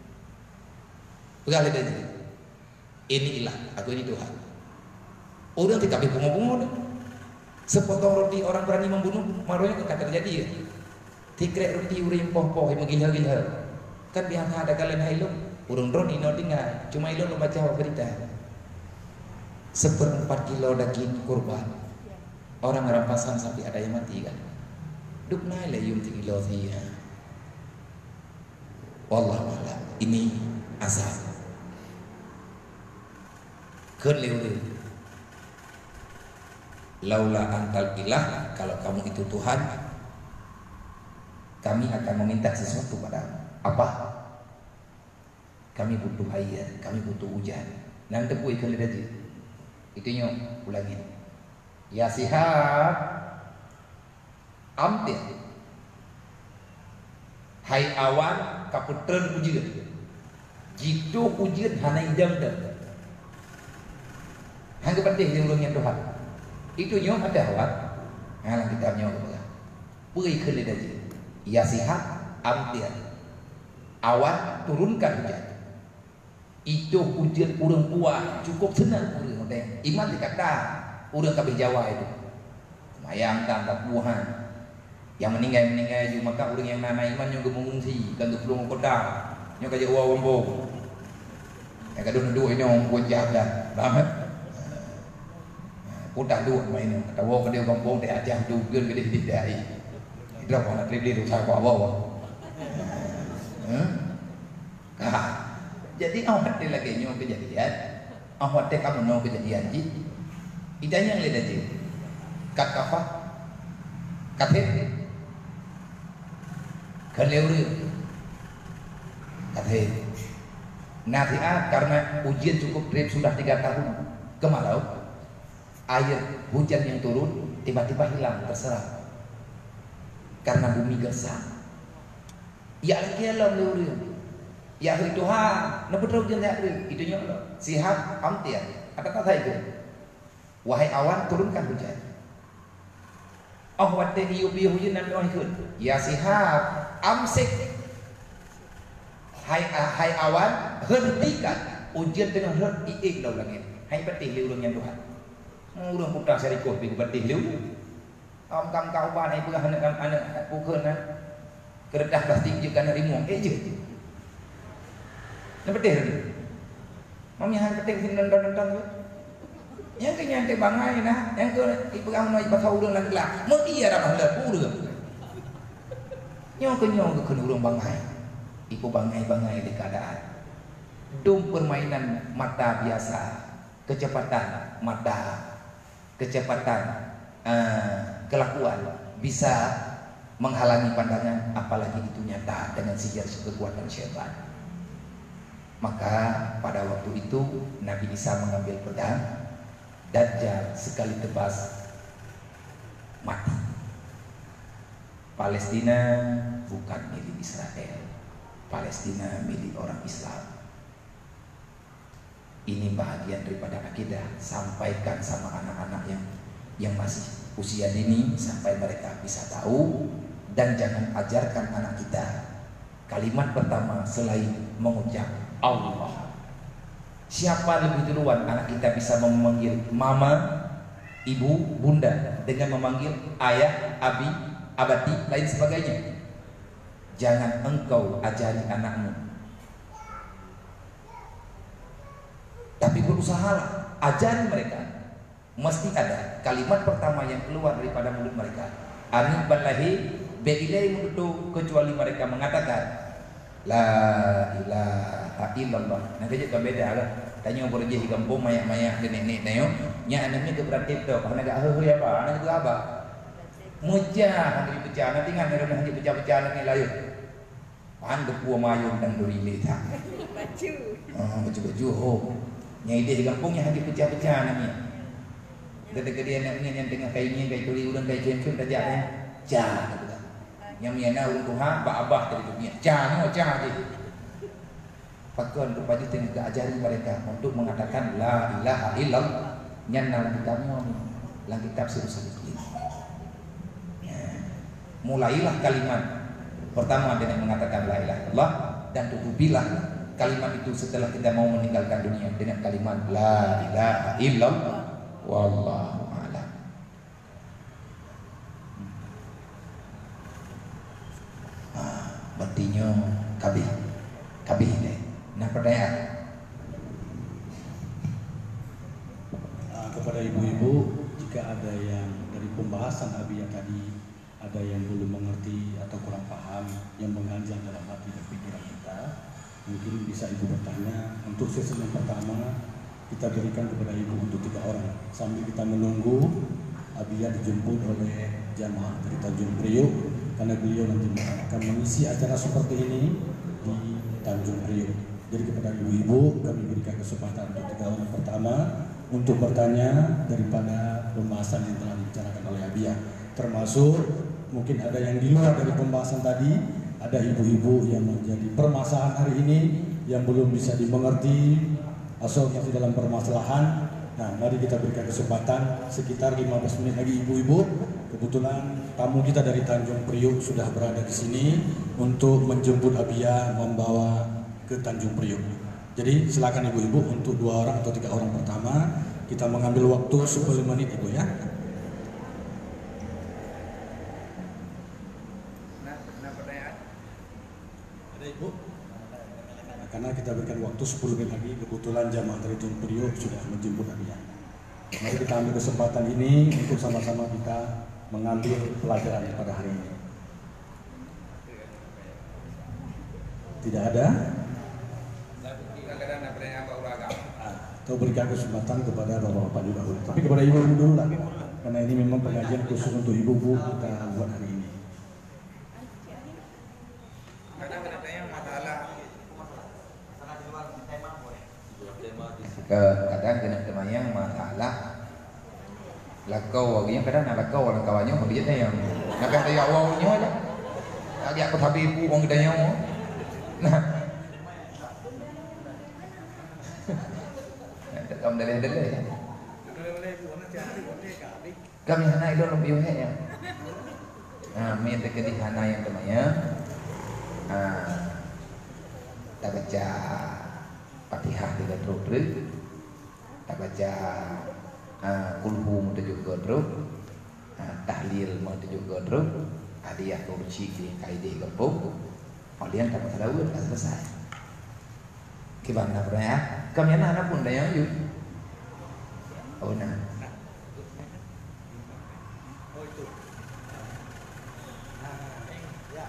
Pegal dia. Inilah aku ini Tuhan. Orang tidak boleh bunga-bunga. Sepotong roti orang berani membunuh, maronya akan terjadi ya. Tikrek roti urim poh-poh menggila-gila. Kan biasa ada kalian hailung, urung roti no tinggal. Cuma ilung membaca berita. 1/4 kilo daging kurban. Orang rampasan sampai ada yang mati kan. Duk naik lah yum 3 kilo sih ya. Wallahu a'lam. Ini asal. Kelewat. Laula antal ilah, kalau kamu itu Tuhan, kami akan meminta sesuatu padamu. Apa? Kami butuh air, kami butuh hujan. Nanti pun ikan lagi. Itunya ulangin. Ya sihat, amtir. Hai awan, kaputren ujian. Jitu ujian hana idam dah. Hangga penting dia ulangin Tuhan. Itu nyom ada awak. Alang kita nyom apa? Beri kelih aja. Ya sihat, amtir. Awan turunkan hujan. Itu hujan urang puah cukup senang urang teh. Iman dikata urang kabeh Jawa itu. Mayang tangkap buahan. Yang meninggal juga maka urang yang nana iman nyom mengungsi kan tu pelung kota. Nyom kaje uwa wombo. Ya kadun dua nyom buat jaga. Banget. Udah dua main kata wo ke dia kampung dia ajang tu gen ke dia tidak ai. Itu apa nak trip dia usah apa. Jadi awak dia lagi nyom kejadian. Awak dia kamu nyom kejadian ji. Idanya yang leda ji. Kat kafa. Kathe. Keleuri. Kathe. Nafi'at karena ujian cukup trip sudah 3 tahun kemarau. Air hujan yang turun tiba-tiba hilang terserap karena bumi gersang. Ya lagi alam leuri. Ya hari Tuhan, nak betul hujan ya hari. Itu nyolo. Sihat amtir. Ada kata itu. Wahai awan turunkan hujan. Oh wate iup hujan nanti ikut. Ya sihat amsik. Hai awan hentikan hujan dengan henti lau langit. Hai betih leurungnya Tuhan. Urang putra serikoh pergi betih liu. Am kam kau ban ai pegah anak pukul nah. Keredah plastik juga kena rimong je. Nah betul. Mami han peting sin nonton tu. Yang ke nyantai bangai nah, yang ke ipegang noi pasau urang lan gelak. Mun iya dah lah pura. Nyong ke kena urang bangai. Iku bangai-bangai di keadaan. Dum permainan mata biasa, kecepatan mata, kecepatan kelakuan bisa menghalangi pandangan, apalagi itu nyata dengan sihir kekuatan syaitan. Maka pada waktu itu Nabi Isa mengambil pedang, Dajjal sekali tebas mati. Palestina bukan milik Israel, Palestina milik orang Islam. Ini bahagian daripada akidah. Sampaikan sama anak-anak yang masih usia dini sampai mereka bisa tahu. Dan jangan ajarkan anak kita kalimat pertama selain mengucap Allah. Siapa lebih duluan anak kita bisa memanggil mama, ibu, bunda dengan memanggil ayah, abi, abati, lain sebagainya. Jangan engkau ajari anakmu, tapi berusahalah ajari mereka. Mesti ada kalimat pertama yang keluar daripada mulut mereka. Anib ballahi beilai mutu, kecuali mereka mengatakan la ilaha illallah. Nanti juga beda lah. Tanya orang di kampung mayak-mayak nenek-nenek tayo. Nya anaknya keberadaan tu, karena gak heuh apa? Anak juga apa? Mujah nanti pecah, nanti kan nanti pecah-pecah nanti layu. Pan depua mayung dan dorile tak. Baju. Baju. Oh. Nya ide di kampungnya nanti pecah-pecah nanti. Gede-gede anaknya yang tengah kainnya kain tuli urang kain cengkeh dah jahnya. Jah. Yang miana urang Tuhan, abah dari dunia. Jah je. Pakuan rupanya tengah keajari mereka untuk mengatakan la ilaha illallah. Nyan kitabnya lang kitab suruh sedikit. Ya. Mulailah kalimat pertama dengan mengatakan la ilaha illallah, dan tutupilah kalimat itu setelah kita mau meninggalkan dunia dengan kalimat la ilaha illallah wallahu a'lam. Berartinya kabih deh. Nah pertanyaan kepada ibu-ibu, jika ada yang dari pembahasan Abi yang tadi ada yang belum mengerti atau kurang paham yang mengganjal dalam hati dan pikiran kita, mungkin bisa ibu bertanya. Untuk sesi yang pertama kita berikan kepada ibu untuk 3 orang sambil kita menunggu Abia dijemput oleh jamaah dari Tanjung Priok, karena beliau nanti akan mengisi acara seperti ini di Tanjung Priok. Jadi kepada ibu-ibu kami berikan kesempatan untuk 3 orang pertama untuk bertanya daripada pembahasan yang telah dibicarakan oleh Abia. Termasuk mungkin ada yang di luar dari pembahasan tadi, ada ibu-ibu yang menjadi permasalahan hari ini yang belum bisa dimengerti atau masih dalam permasalahan. Nah, mari kita berikan kesempatan sekitar 15 menit lagi ibu-ibu. Kebetulan tamu kita dari Tanjung Priok sudah berada di sini untuk menjemput Abia membawa ke Tanjung Priok. Jadi silakan ibu-ibu untuk 2 orang atau 3 orang pertama. Kita mengambil waktu 10 menit ibu ya. Ada ibu? Nah, karena kita berikan waktu 10 menit lagi, kebetulan jamaah dari Tanjung Priok sudah menjemput Abia. Mari kita ambil kesempatan ini untuk sama-sama kita mengambil pelajaran pada hari ini. Tidak ada? Atau berikan kesempatan kepada bapak-bapak juga boleh. Tapi kepada ibu-ibu dulu lah, karena ini memang pengajian khusus untuk ibu-ibu kita buat hari ini. Kadang kena temayang masalah lakau yang kadang nak lakau orang kawannya dia tanya nak kata ya awalnya aja lagi aku tapi ibu orang tanya nah kamu dalih-dalih kami hana itu lebih banyak ya. Nah, minta kedih hana yang temanya tak baca Fatihah 3 truk, tak baca kulhu 7 godruk, tahlil 7 godruk, hadiah kursi di KID Gempung, kemudian dapat rawat selesai. Gimana bro ya? Kami anak pun daya yuk. Oh nah. Oh itu. Ya.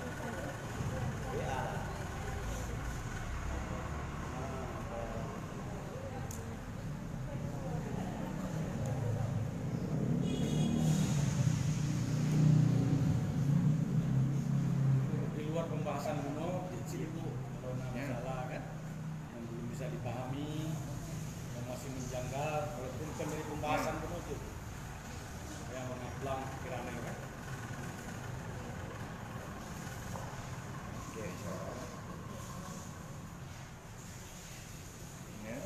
Pembahasan kuno kecil itu kalau masalah kan yang belum bisa dipahami, yang masih menjanggal, walaupun bukan dari pembahasan kuno itu yang mengaplang kiranya kan. Oke, ya.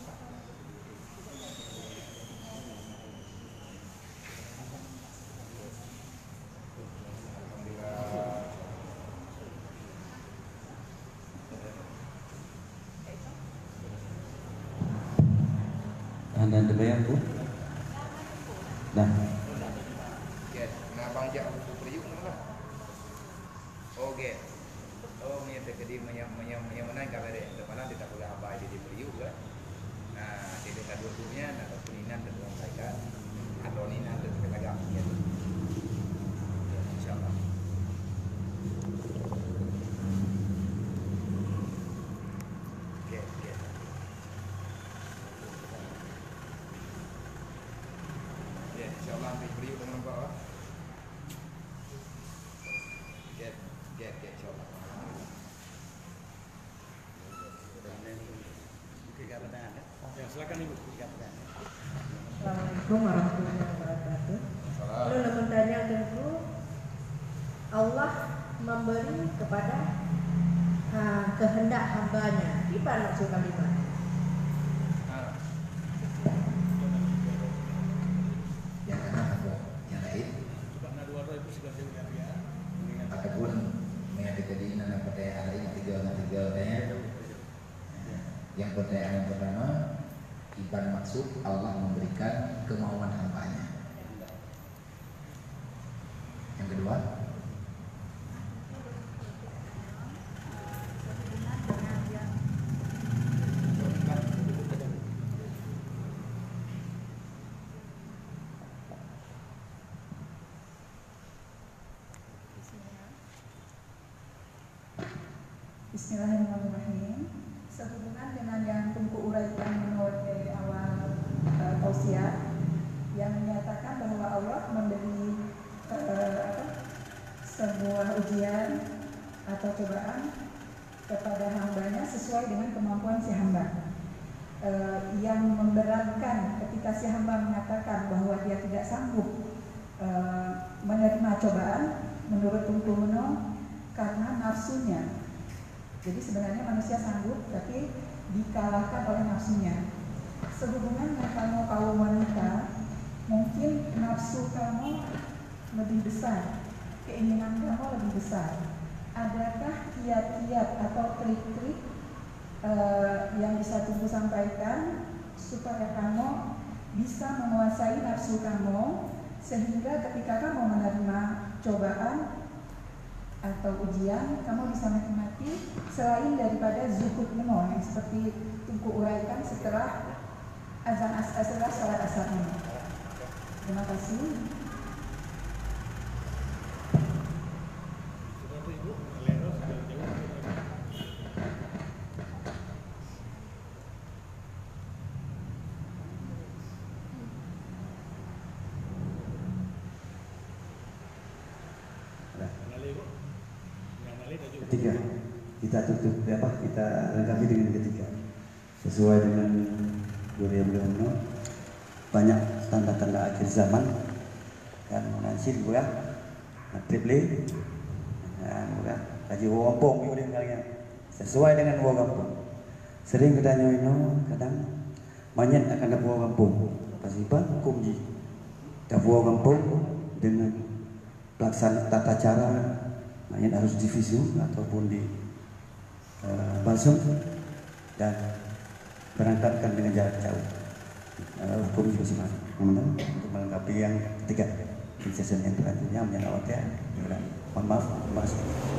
Anda terbayang Bu? Nah, Ya, ngabang jak aku periuk lah. Oke. Oh, ni terkedi mana kalau ada yang mana kita boleh abai di periuk kan. Nah, di dekat dua-duanya ada kuninan dan sampaikan. Atau ni nanti kita agak ya. Insyaallah. Oke. Ya, insyaallah ambil periuk dengan bapak. Get insyaallah. Ya silakan Ibu. Assalamualaikum warahmatullahi wabarakatuh. Lalu bertanya tentu Allah memberi kepada kehendak hambanya. Di mana maksud kalimat? Yang kenapa? Yang lain? Karena dua-dua itu sudah jelas ya. Ataupun menjadi keinginan yang pertanyaan lain tiga yang pertanyaan yang pertama, iban maksud Allah memberikan kemauan hambanya. Yang kedua, Bismillahirrahmanirrahim. Sehubungan dengan yang Tungku uraikan menurut dari awal tausiah yang menyatakan bahwa Allah memberi sebuah ujian atau cobaan kepada hambanya sesuai dengan kemampuan si hamba. Yang memberatkan ketika si hamba mengatakan bahwa dia tidak sanggup menerima cobaan menurut Tungku Meno karena nafsunya. Jadi sebenarnya manusia sanggup, tapi dikalahkan oleh nafsunya. Sehubungan dengan kamu kaum wanita, mungkin nafsu kamu lebih besar, keinginan kamu lebih besar. Adakah kiat-kiat atau trik-trik yang bisa Tungku sampaikan supaya kamu bisa menguasai nafsu kamu, sehingga ketika kamu menerima cobaan atau ujian, kamu bisa menikmati selain daripada zuhud meno yang seperti Tungku uraikan setelah setelah salat asar ini. Terima kasih. ketiga, kita tutup kita lengkapi dengan ketiga sesuai dengan beliau banyak tanda-tanda akhir zaman kan nanti bukan triple bukan kaji wampong itu kalian sesuai dengan wampong sering ketanya kadang banyak akan ada wampong pasti bangkum ji ada wampong dengan pelaksanaan tata cara banyak harus divisi ataupun di balsam dan berangkatkan dengan jarak jauh. Hukum juga sih untuk melengkapi yang ketiga. di season yang selanjutnya menyalawatnya. Mohon maaf, Mas.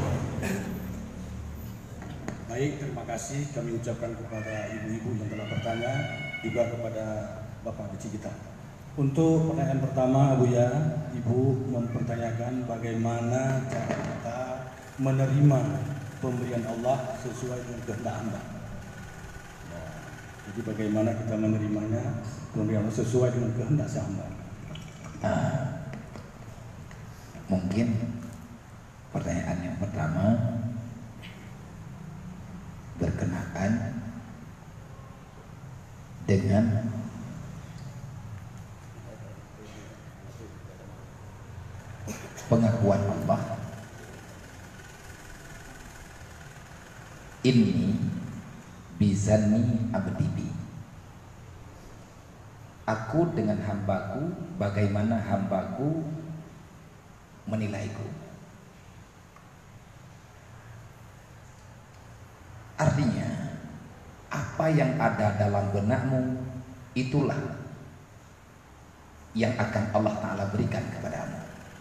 Baik, terima kasih kami ucapkan kepada ibu-ibu yang telah bertanya, juga kepada Bapak Kecil kita. Untuk pertanyaan pertama, Buya, Ibu mempertanyakan bagaimana cara kita menerima pemberian Allah sesuai dengan kehendak Anda. Ya, jadi bagaimana kita menerimanya pemberian Allah sesuai dengan kehendak si hamba. Mungkin pertanyaan yang pertama berkenaan dengan pengakuan Allah, inni bizanni abdi bi, aku dengan hambaku bagaimana hambaku menilaiku. Artinya apa yang ada dalam benakmu itulah yang akan Allah Ta'ala berikan kepadamu.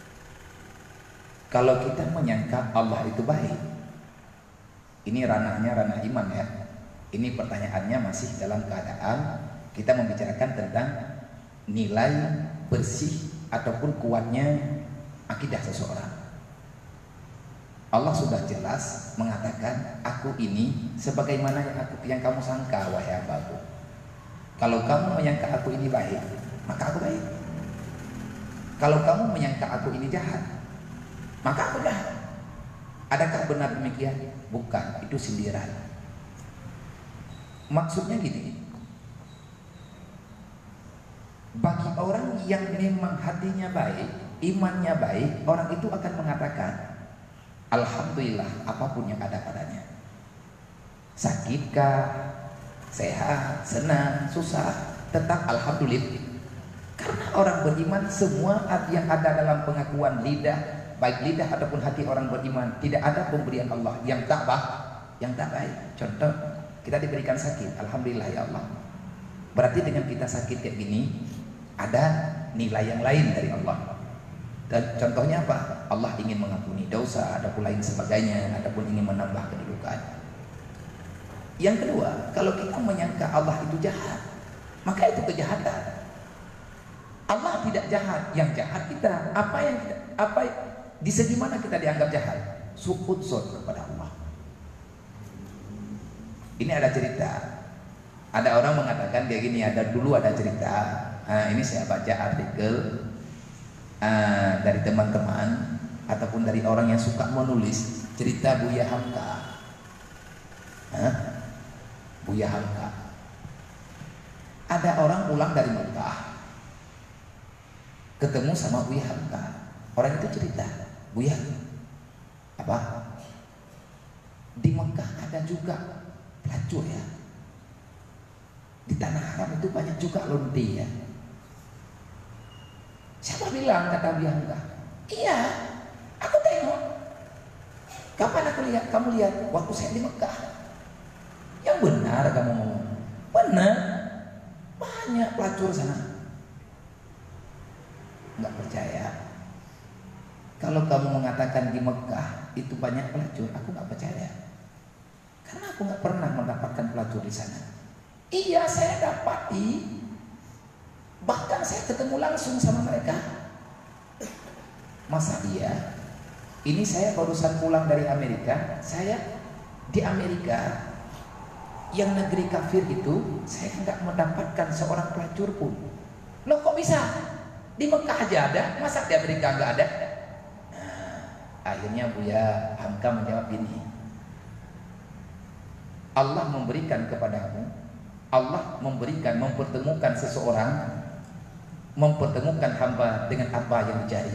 Kalau kita menyangka Allah itu baik, ini ranahnya ranah iman ya. Ini pertanyaannya masih dalam keadaan kita membicarakan tentang nilai bersih ataupun kuatnya akidah seseorang. Allah sudah jelas mengatakan, aku ini sebagaimana yang kamu sangka wahai hambaku. Kalau kamu menyangka aku ini baik, maka aku baik. Kalau kamu menyangka aku ini jahat, maka aku jahat. Adakah benar demikian? Bukan, itu sindiran. Maksudnya gini, bagi orang yang memang hatinya baik, imannya baik, orang itu akan mengatakan alhamdulillah apapun yang ada padanya. Sakitkah, sehat, senang, susah, tetap alhamdulillah. Karena orang beriman semua yang ada dalam pengakuan lidah, baik lidah ataupun hati orang beriman, tidak ada pemberian Allah yang tak baik. Contoh, kita diberikan sakit, alhamdulillah ya Allah. Berarti dengan kita sakit kayak gini ada nilai yang lain dari Allah. Dan contohnya apa? Allah ingin mengampuni dosa, ataupun lain sebagainya, ataupun ingin menambah kedudukan. Yang kedua, kalau kita menyangka Allah itu jahat, maka itu kejahatan. Allah tidak jahat, yang jahat kita. Di segi mana kita dianggap jahat? Suudzon kepada Allah. Ini ada cerita. Ada orang mengatakan kayak gini, dulu ada cerita. Ini saya baca artikel dari teman-teman ataupun dari orang yang suka menulis cerita Buya Hamka. Buya Hamka. Ada orang pulang dari Mekah, ketemu sama Buya Hamka. Orang itu cerita, Buya, apa? Di Mekah ada juga pelacur ya. Di tanah haram itu banyak juga lonti ya. Siapa bilang? Kata Buya Hamka. Iya, aku tengok. Kapan aku lihat? Kamu lihat waktu saya di Mekah. Yang benar kamu ngomong. Benar. Banyak pelacur sana. Enggak percaya. Kalau kamu mengatakan di Mekah itu banyak pelacur, aku enggak percaya. Karena aku enggak pernah mendapatkan pelacur di sana. Iya, saya dapati. Bahkan saya ketemu langsung sama mereka. Masa iya? Ini saya barusan pulang dari Amerika. Saya di Amerika, yang negeri kafir itu, saya nggak mendapatkan seorang pelacur pun. Loh kok bisa? Di Mekah aja ada, masa di Amerika nggak ada? Akhirnya Buya Hamka menjawab ini. Allah memberikan kepadamu, Allah mempertemukan seseorang, mempertemukan hamba dengan apa yang dicari.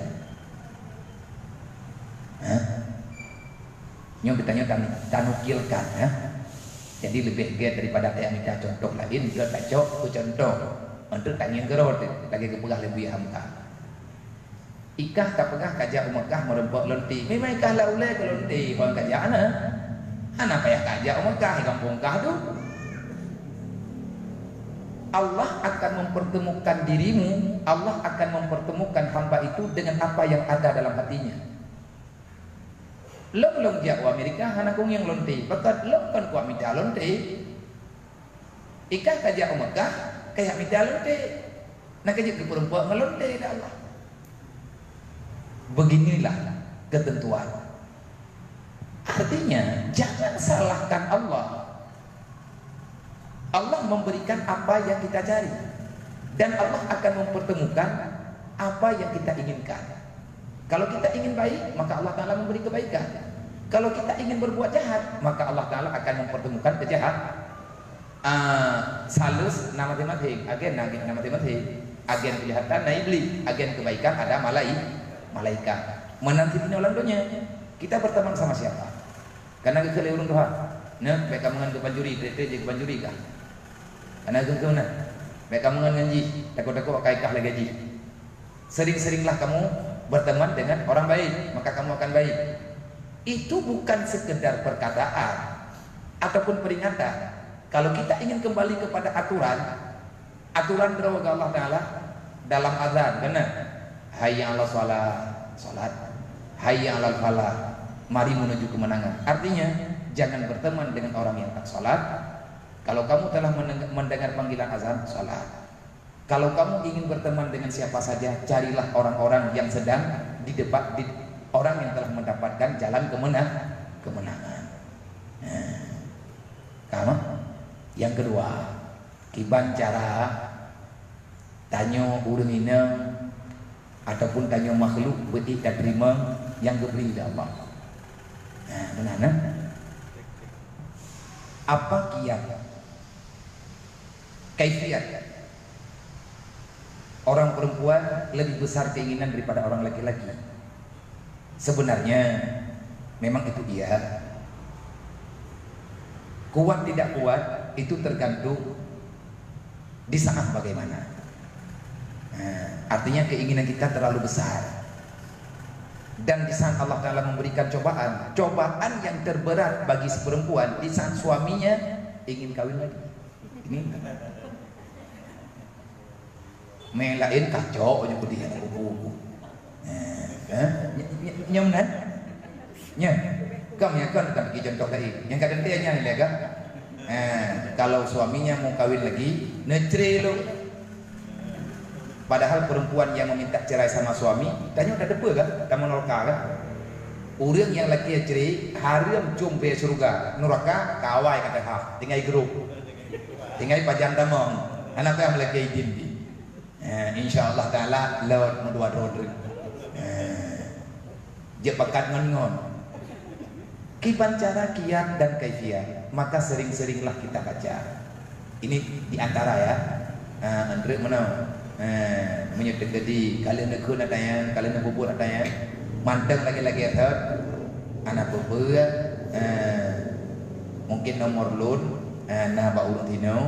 Yang ditanya tanukilkan ya. Jadi lebih gede daripada yang minta contoh lain, dia baca ku contoh. Untuk tanya gerot lagi kepegah lebih hamka. Ikah kapegah kajak Mekah merempok lonti. Memang ikah la ulai ke lonti bang kajak ana payah kajak Mekah kampung kah tu. Allah akan mempertemukan dirimu, Allah akan mempertemukan hamba itu dengan apa yang ada dalam hatinya. Long jak wa Amerika hanakung yang lonte, bakat long kan ku minta lonte. Ikan kajak Mekah kayak minta lonte. Nak kajak ke perempuan ngelonte dah Allah. Beginilah ketentuan. Artinya jangan salahkan Allah. Allah memberikan apa yang kita cari, dan Allah akan mempertemukan apa yang kita inginkan. Kalau kita ingin baik, maka Allah Ta'ala memberi kebaikan. Kalau kita ingin berbuat jahat, maka Allah Ta'ala akan mempertemukan kejahatan. Salus nama matematik, agen nama matematik, agen kejahatan na iblis, agen kebaikan ada malaikat. Menanti orang dunia, kita berteman sama siapa? Karena kita urung Tuhan. Nah, baik kamu ke panjuri, je ke panjuri kah? Karena ke mana? Baik kamu ngaji, takut-takut kaikah lagi gaji. Sering-seringlah kamu berteman dengan orang baik, maka kamu akan baik. Itu bukan sekedar perkataan ataupun peringatan. Kalau kita ingin kembali kepada aturan dari Allah Ta'ala dalam azan, benar? Hayya 'alal salat, hayya 'alal falah, mari menuju kemenangan. Artinya jangan berteman dengan orang yang tak salat. Kalau kamu telah mendengar panggilan azan, salat. Kalau kamu ingin berteman dengan siapa saja, carilah orang-orang yang sedang di depan, orang yang telah mendapatkan jalan kemenangan. Kamu? Yang kedua, kiban cara tanya urang ina ataupun tanya makhluk beti dan terima yang diberi oleh Allah. Benar? Apa kiat? Kaifiat orang perempuan lebih besar keinginan daripada orang laki-laki. Sebenarnya memang itu iya. Kuat tidak kuat itu tergantung di saat bagaimana. Artinya keinginan kita terlalu besar. Dan di saat Allah Ta'ala memberikan cobaan yang terberat bagi si perempuan di saat suaminya ingin kawin lagi. Ini melain kacau aja putih anak buku. Nyamnan? Nya. Kamu ya kan pergi contoh tadi. Yang kadang dia nyanyi lega. Kalau suaminya mau kawin lagi, necre lo. Padahal perempuan yang meminta cerai sama suami, tanya udah depe kan? Kamu neraka kan? Orang yang laki cerai, haram jumpa surga, neraka kawai kata haf, tinggal grup, tinggal pajan tamong, anak yang laki izin. InsyaAllah Ta'ala lewat mendua rodri. Dia bakat ngon. Kiban cara kiat dan kaifiat, maka sering-seringlah kita baca. Ini diantara ya. Andre mana? Menyebut tadi kalian nak kun atayan, kalian nak bubur atayan, manteng lagi-lagi atau anak bubur, mungkin nomor loan, nah bau tino,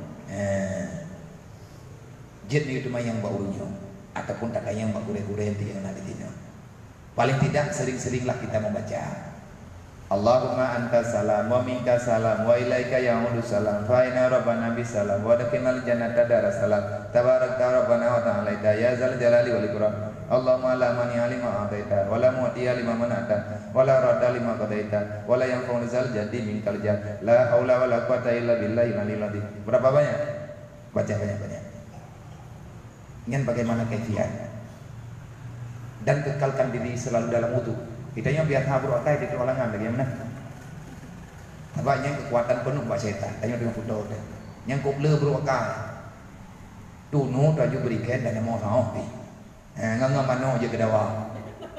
jet ni itu yang baunya, ataupun tak yang bau gure-gure yang nak tino. Paling tidak sering-seringlah kita membaca. Allahumma anta salam wa minka salam wa ilaika ya'udu salam fa inna rabbana bisalam wa dakinal jannata darasalam tabarakta rabbana wa ta'ala ya zal jalali wal ikram Allahumma la mani alima ataita wa la mu'tiya lima manata wa la radda lima qadaita wa la yanfa'u zal jadi minkal jad la haula wa la quwata illa billahi al-aliyyil azim. Berapa banyak? Baca banyak-banyak. Ingin bagaimana kaifiat dan kekalkan diri selalu dalam wudu. Kitanya biar habur otak di kewalangan bagaimana? Abangnya kekuatan penuh buat setan. Tanya dengan putar deh. Yang kau bela berokai. Tunu tuju berikan dan mau hau ni. Nganga mano je ke dawa.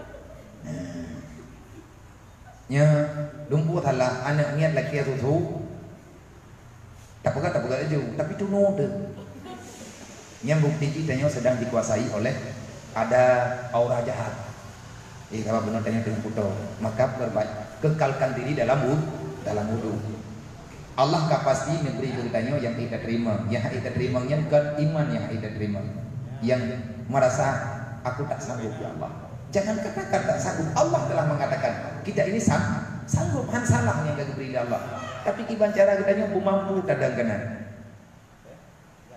Nya lumpuh thalah anak niat laki tu. Tak pegat aja. Tapi tunu deh. Yang bukti kitanya sedang dikuasai oleh ada aura jahat. Kalau benar tanya dengan putar, maka berbaik kekalkan diri dalam wudu. Allah pasti memberi beritanya yang kita terima, yang kita terimanya bukan iman yang kita terima, yang merasa aku tak sanggup ya Allah. Jangan katakan tak sanggup. Allah telah mengatakan kita ini sanggup, han salah yang diberi Allah. Tapi kiban cara kitanya mampu kadang-kadang.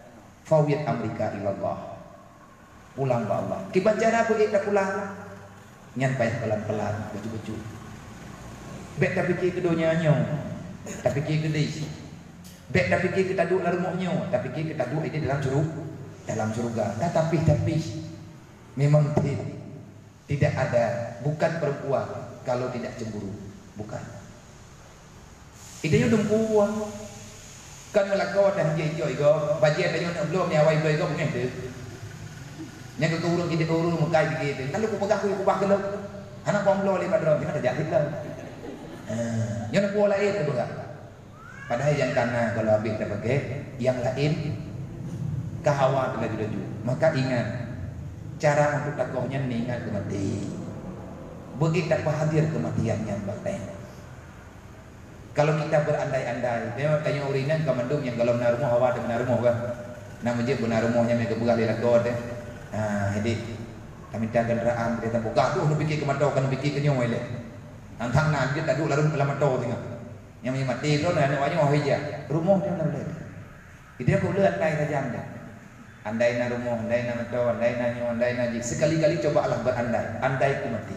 Fawid Amerika ilallah. Pulang ke Allah. Kiban cara pergi dah pulang. Nyampai pelan-pelan baju-baju. Bek dah fikir ke dunianya. Tak fikir ke dia. Bek dah fikir kita duduk dalam rumahnya. Tak fikir kita duduk ini dalam surga. Tapi memang tidak ada, bukan perempuan kalau tidak cemburu, bukan. Idenya dumpuan. Kan melakau dah jejoi go, bajian dah nak belum ni awai boy go bukan tu. Yang ke urung kita urung mukai begitu. Kalau ku pegah ku bah ke lu. Anak pomlo le padron kita tak jadi lah. Yang nak pola itu juga. Padahal yang kana kalau habis dah pakai, yang lain kahawat laju-laju. Maka ingat cara untuk dakwahnya ingat kematian. Begitu dapat hadir kematiannya batin. Kalau kita berandai-andai, dia tanya urinan ke mandum yang kalau benar rumah awak ada benar rumah kan. Nama je benar rumahnya mereka berah di lagu deh. Jadi kami minta kenderaan kita buka tu nak fikir ke mata kan fikir ke nyoy le. Antang nak dia tak duduk lalu dalam mata tengok. Yang mati tu nak wanya hija. Rumah dia nak le. Dia aku le andai saja anda. Andai na rumah, andai na mata, andai na nyoy, andai na jik. Sekali-kali cobalah berandai. Andai ku mati.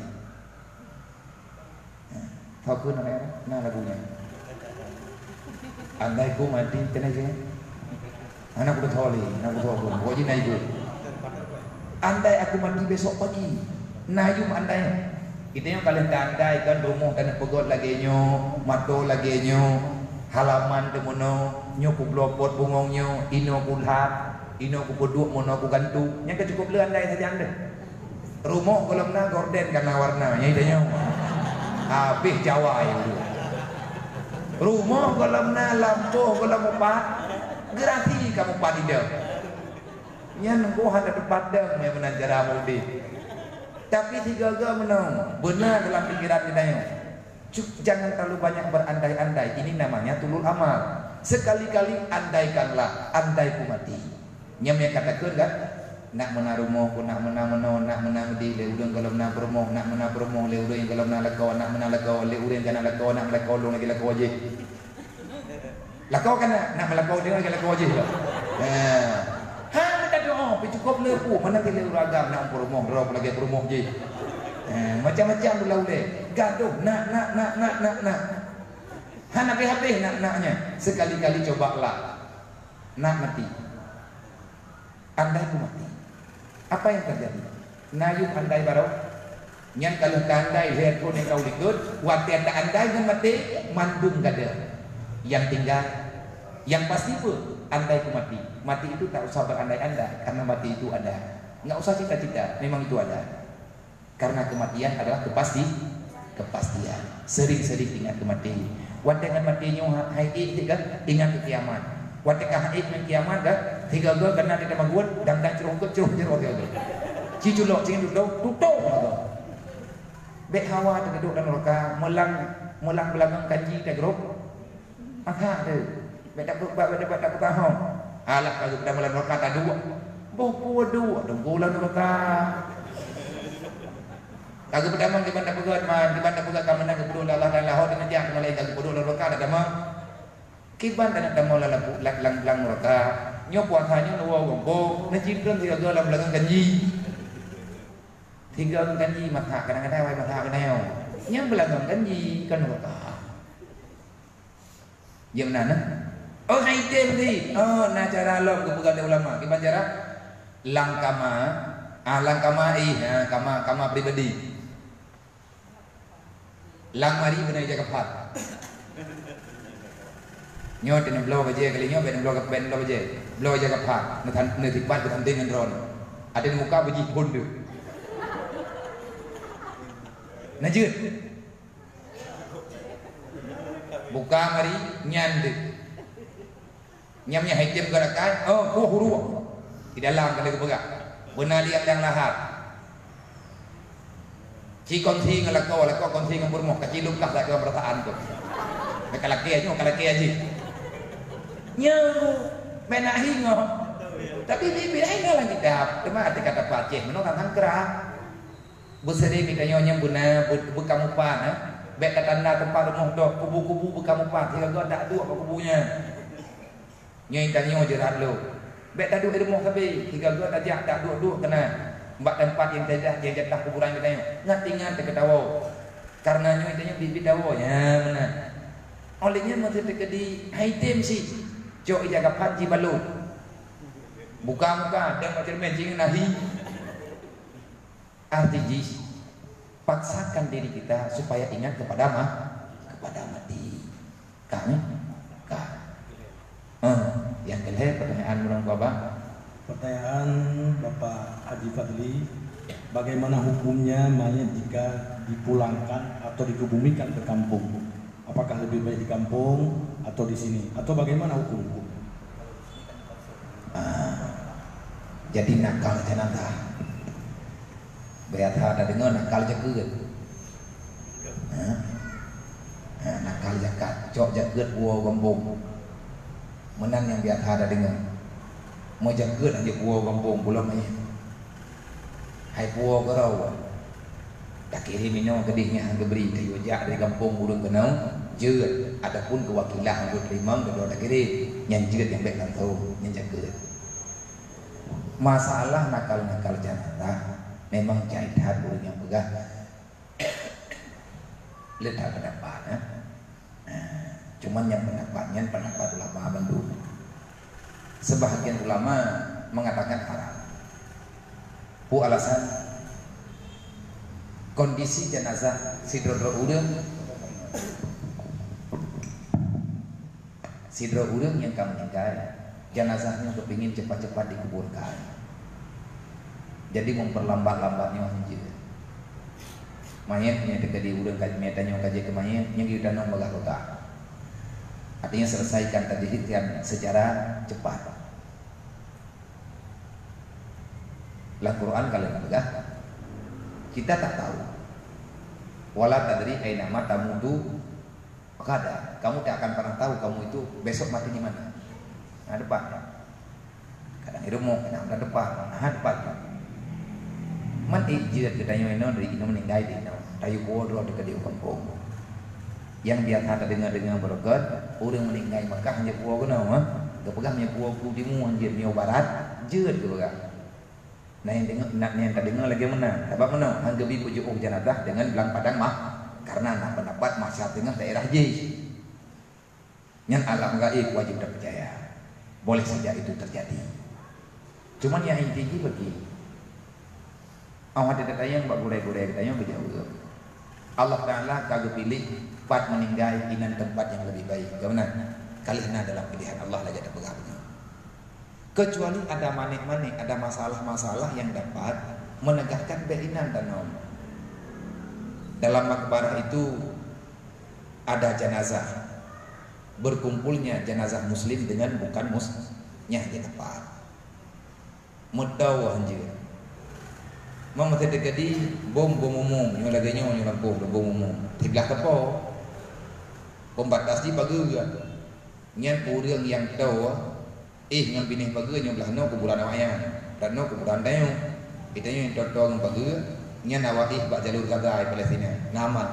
Tahu ke nama lagunya? Andai ku mati tenaga. Anak udah tahu ni, anak udah tahu. Wajib naik tu. Andai aku mati besok pagi, nayum andai. Kita yang kalian andai kan rumah tanah pegot lagi nyo, mato lagi nyo, halaman temono, nyo kublopot bungongnya, ino kulhat, ino kupuduk mono kugantu. Yang kecukup le andai saja anda. Rumah kalau na gorden karena warna, yang itu nyo. Habis Jawa itu. Rumah kalau na lampu kalau mupat, gerati kamu padi dia. Yang nunggu ada tempat dah yang menanjara mudi. Tapi tiga-tiga menang benar dalam pikiran kita. Jangan terlalu banyak berandai-andai. Ini namanya tulul amal. Sekali-kali andaikanlah, andai ku mati. Yang katakan kan, nak mena rumah ku nak mena di le udang kalau mena bermoh, nak mena bermoh le udang kalau mena lakau, nak mena lakau le udang kana lakau, nak lakau lu lagi lakau aje. Lakau kan nak melakau dia lagi lakau aje. Cukup le pu mana kita uragam nak bermoh drop lagi bermoh je. Macam-macam belau le. Gaduh nak. Habis naknya. Sekali-kali cobalah nak mati. Andai ku mati. Apa yang terjadi? Nayum andai baru. Yang kalau andai handphone yang kau likut, waktu ada andai yang mati, mandung gada. Yang tinggal, yang pasti pun andai ku mati. Mati itu tak usah berandai-andai, karena mati itu ada. Enggak usah cita-cita, memang itu ada. Karena kematian adalah kepastian. Sering-sering ingat kematian. Waktu dengan matinya hai kan ingat kiamat. Waktu hai dengan kiamat dah tiga gol kena di tempat buat dan ceruh dia. Ciculok cing tutup. Bek hawa terduduk dalam neraka melang belakang kaji tak grup. Maka tu bek tak tahu. Alah kalau kita melang neraka tak dua. Buku dua bulan neraka. Kalau pertama di mana pegat kamu nak kedua Allah dan lahor dan jang malai kalau kedua neraka ada mah. Kiban dan ada mola lang neraka. Nyo puasanya nuwa gombo, najibran tiga dalam belakang kanji. Tiga kanji mata kadang-kadang wai mata kenal. Yang belakang kanji kan neraka. Yang mana? Oh haidem di. Oh na cara lom kepegat ulama. Kiban cara kama pribadi. Lang mari benar jaga pat. Nyo ten blow baje kali nyo ben blow baje. Blow jaga pat. Ne tibat betam dengan drone. Ada di muka baji pun tu. Najut. Buka mari nyande. Nyamnya haitem gerakan. Oh, huru. Di dalam kalau bergerak. Benar lihat yang lahat. Ci konsi ngelakau konsi ngemurmoh kecil lukas tak ke perasaan tu. Mereka laki aja. Nyamu menahi ngoh. Tapi bibi lain lah kita. Cuma ada kata paceh menurut tentang kerah. Berseri kita nyonya buna bekamu pan. Bek kata na tempat rumah dok kubu-kubu bekamu pan. Tiga gua tak dua apa kubunya. Nyai tanya jerat lo. Bet tak duduk rumah habis 3 bulan ajak tak duduk kena mbak tempat yang jatah kuburan kita ngat tinggal terketawa karenanya itu bibit dawanya mana olehnya mesti terkedi item sih cok jaga panji balut buka dan macam mencing nahi artinya paksakan diri kita supaya ingat kepada mati kami yang kedua pertanyaan menurut Bapak. Pertanyaan Bapak Haji Fadli, bagaimana hukumnya mayat jika dipulangkan atau dikebumikan ke kampung? Apakah lebih baik di kampung atau di sini? Atau bagaimana hukum? Jadi nakal jenazah. Beat ada dengar nakal jagat. Nakal jagat, cok jagat buah gembung. Menang yang biar ada dengar. Mau jagat aja buah gembung pulang aja. Hai buah gerau. Tak kiri minum kedihnya harga beri kayu jak dari kampung burung kenau. Jeut adapun kewakilan untuk limang kedua tak kiri yang jeut yang baik tahu yang jagat. Masalah nakal-nakal jenazah memang jahitan burung yang pegang. Letak pendapat cuman yang pendapat ulama mendung. Sebahagian ulama mengatakan haram. Bu alasan kondisi jenazah sidro urang yang kamu meninggal, jenazahnya kepingin cepat-cepat dikuburkan. Jadi memperlambat-lambatnya anjir. Mayatnya dekat di urang metanya kaji ke mayat yang kita nang bagah. Artinya selesaikan tadihkan secara cepat. Dalam Quran kalau enggak kita tak tahu. Wala tadri aina mata mudu kada. Kamu tak akan pernah tahu kamu itu besok mati di mana. Nah depan. Kadang ilmu, kadang depan. Nah depan. Man ijir kita nyono dari ino meninggal di ino. Tayu bodoh dekat di kampung. Yang biar ada dengar berkat, orang meninggal maka hanya puau kena mah, kepegang hanya puau ku timu anjir nyo barat, jeut kepegang. Nah yang tak dengar lagi mana? Sebab mana? Hangga bi pujuk jenazah dengan belang padang mah, karena nak pendapat masyarakat dengan daerah J. Yang alam gaib wajib percaya. Boleh saja itu terjadi. Cuman yang inti bagi awak tidak tayang bak gurai-gurai tayang berjauh. Allah Ta'ala kagak pilih tempat meninggal inan tempat yang lebih baik. Bagaimana? Kalian dalam pilihan Allah lagi ada pegawai. Kecuali ada manik-manik, ada masalah-masalah yang dapat menegakkan beinan dan nom. Dalam makbarah itu ada jenazah. Berkumpulnya jenazah muslim dengan bukan muslimnya di tempat. Mutawah anjir. Mama terjadi bom umum, yang lagi nyo lampu bom umum. Tibelah tepo. Pembatas di bagi ya. Nyan urang yang tahu ngan binih bagi nyo belah no kuburan awaknya. Dan no kuburan dayo. Kita yang totong bagi nyan awak bak jalur Gaza Palestina. Nama.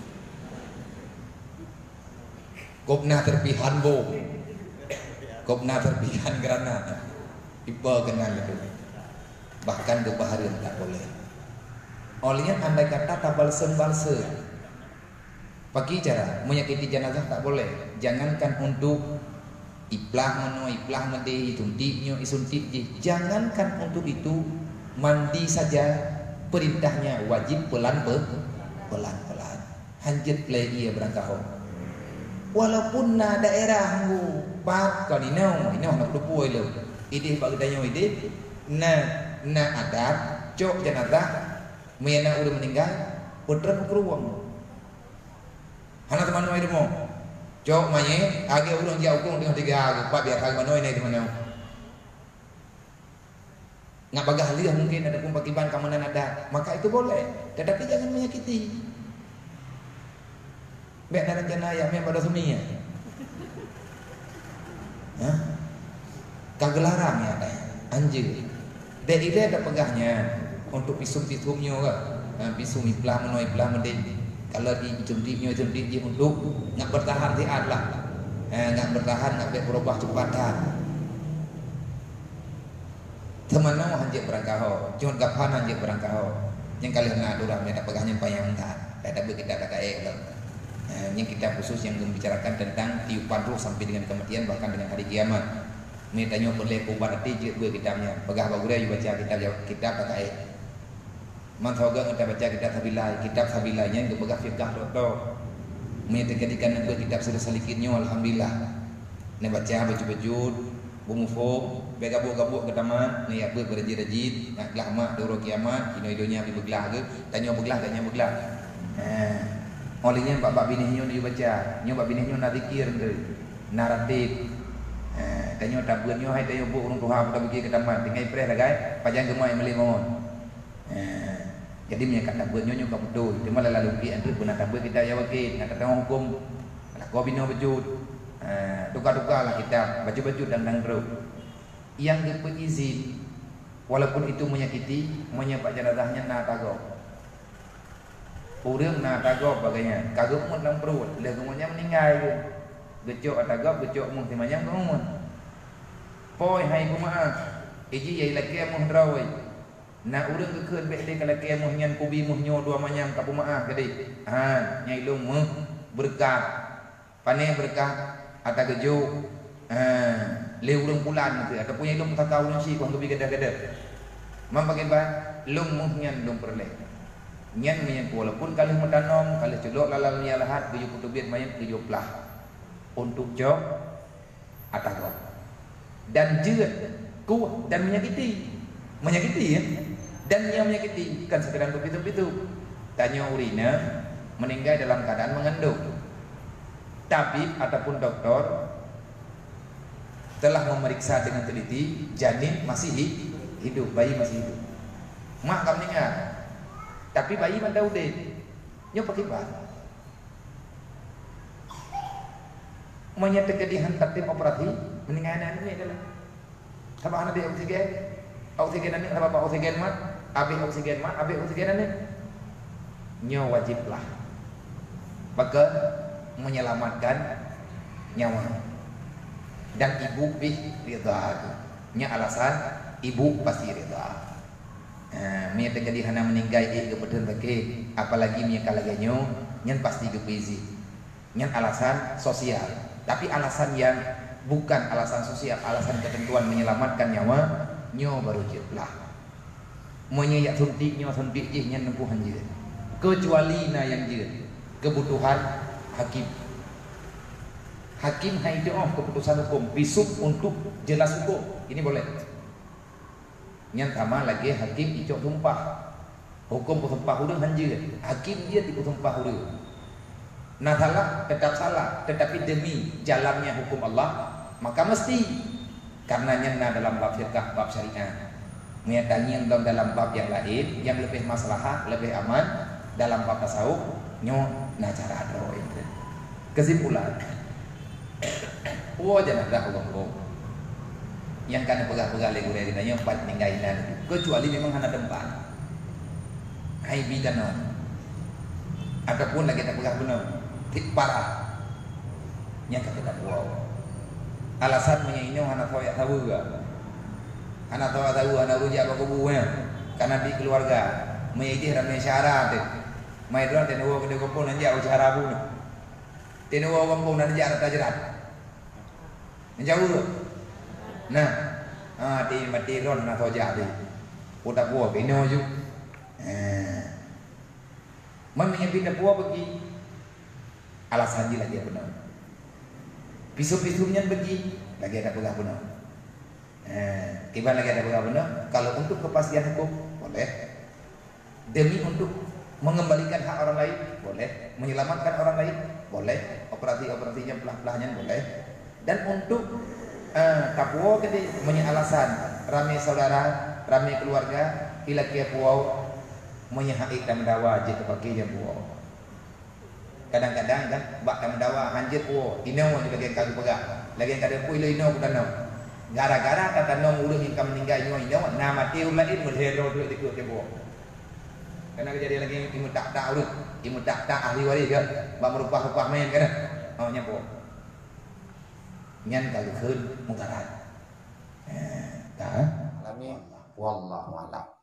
Kopna terpihan bom. Kopna terpihan granat. Iba kenal itu. Bahkan ke baharin tak boleh. Olehnya andai kata tak balse pagi cara menyakiti jenazah tak boleh. Jangankan untuk iplah mende suntiknya isuntik. Jangankan untuk itu mandi saja perintahnya wajib pelan-pelan. Hanjit lagi ya berangkau. Walaupun na daerah mu pat kan ino nak lupuy lo. Ide bagdanya ide na adat cok jenazah mena udah meninggal putra keruang hana teman noi demo cok maye age urang jauh kong dengan 3 age pak biar kag manoi nai teman ngak bagah liah mungkin ada pun pakiban kamanan ada maka itu boleh tetapi jangan menyakiti mek dalam jenayah mek pada suminya kagelaram ya ada anjir. Dari dia ada pegahnya untuk pisum-pisumnya kan. Pisum iplah menoi iplah mending. Kalau di jumdiknya untuk nak bertahan di adlah. Nak bertahan nak berubah cepatan. teman mau hanjek berangkaho john gapan hanjek berangkaho yang kalian nak durang ada pegahnya payang tak ada kita ada kayak yang kita khusus yang membicarakan tentang tiupan ruh sampai dengan kematian bahkan dengan hari kiamat. Mitanya boleh berarti je gue kitabnya pegah bagure you baca kitab tak kayak manthoga kita baca kitab sabilanya gue pegah fiqh to mita ketika gue kitab sudah salikitnya alhamdulillah ne baca baju bumufo begabuk-gabuk ke taman ni apa berajit-rajit nak lama doro kiamat ino-inonya bi beglah ke tanya beglah olehnya bab binihnya dia baca nyo bab binihnya nak zikir ke naratif tanya tabuannya hai tanya bu urang Tuhan pada pergi ke taman tinggal preh lah guys pajang gemai melimon jadi punya kata tabuannya nyo betul cuma lalu ki antri benar tabuan kita ya wakil nak kata hukum lah kau bino bejut tukar-tukar lah kita baju-baju dan terus yang berizin walaupun itu menyakiti menyepak jenazahnya na tagok urang na tagok bagainya kagok mun dalam perut le kemudian meninggal gecok tagok gecok mun timanya kemudian poi hai kumaah iji yai laki mun drawai na urang kekeun bek de kalaki mun nyan kubi mun nyo dua manyam ka kumaah gede nyai lung berkah pane berkah atau gejo leurung pulan tu ataupun yang lung takau lung si kuang kebi gada-gada mam pakai ba lung muhnyan lung perlek nyan menyen walaupun kali mendanom kali celok lalal nia lahat gejo kutubit mayan gejo plah untuk jok atagok dan jeut ku dan menyakiti ya dan yang menyakiti kan sekedar begitu tanya urina meninggal dalam keadaan mengandung tabib ataupun doktor telah memeriksa dengan teliti janin masih hidup, bayi masih hidup. Mak kam meninggal, tapi bayi mana udah, nyo pakai bah. Menyatakan dihantar tim operasi meninggal anak ini adalah sama anak dia oksigen ini sama apa oksigen mat, abi oksigen ini nyo wajiblah, maka menyelamatkan nyawa dan ibu ridha nya alasan ibu pasti ridha mia tengah dihana meninggal kebetulan bagi apalagi mia kalaganyo nyan pasti kepizi nyan alasan sosial tapi alasan yang bukan alasan sosial alasan ketentuan menyelamatkan nyawa nyo baru jeplah menyeyak suntik nyo suntik je nyan nempuhan je kecuali na yang je kebutuhan hakim hai doa keputusan hukum bisuk untuk jelas hukum ini boleh yang sama lagi hakim icok tumpah hukum tumpah urang hanjir hakim dia di tumpah urang nah salah tetapi demi jalannya hukum Allah maka mesti karena nyena dalam bab fiqh bab syariah menyatakan dalam bab yang lain yang lebih maslahat lebih aman dalam bab tasawuf nyo nah cara doa itu kesimpulan jangan dah hukum yang kan pegang-pegang lego dari nanya empat ninggain kecuali memang hanya tempat hai bidan ataupun lagi tak pegang benar tik parah nya kata alasan menyainyo hanya tahu juga hanya tahu hanya rujak apa kubunya karena di keluarga menyaiti ramai syarat mai doan tenuwa kene kompon nanja ucara pun tenuwa kompon nanja tajarat menjauh nah di mati ron na toja di udah buah bino ju mamanya pindah buah bagi alasan dia lagi benar pisu-pisunya bagi lagi ada pegang benar tiba lagi ada pegang benar kalau untuk kepastian hukum boleh demi untuk mengembalikan hak orang lain boleh menyelamatkan orang lain boleh operasinya pelah-pelahnya boleh dan untuk tapuo kedi punya alasan rame saudara rame keluarga ila kia puau punya hak dan mendawa je pakai je puau kadang-kadang kan bak dan mendawa hanjir puau ino je lagi kagak pegak lagi kada pu ino kudanau gara-gara kata nom ulun yang kam meninggal ino nama tiu lain berhero tu ikut ke puau karena kejadian lagi imu tak urut imu tak ahli waris ke bak merupah-rupah main kan nyapo nyan kagak keun mutarat alami Wallahu a'lam.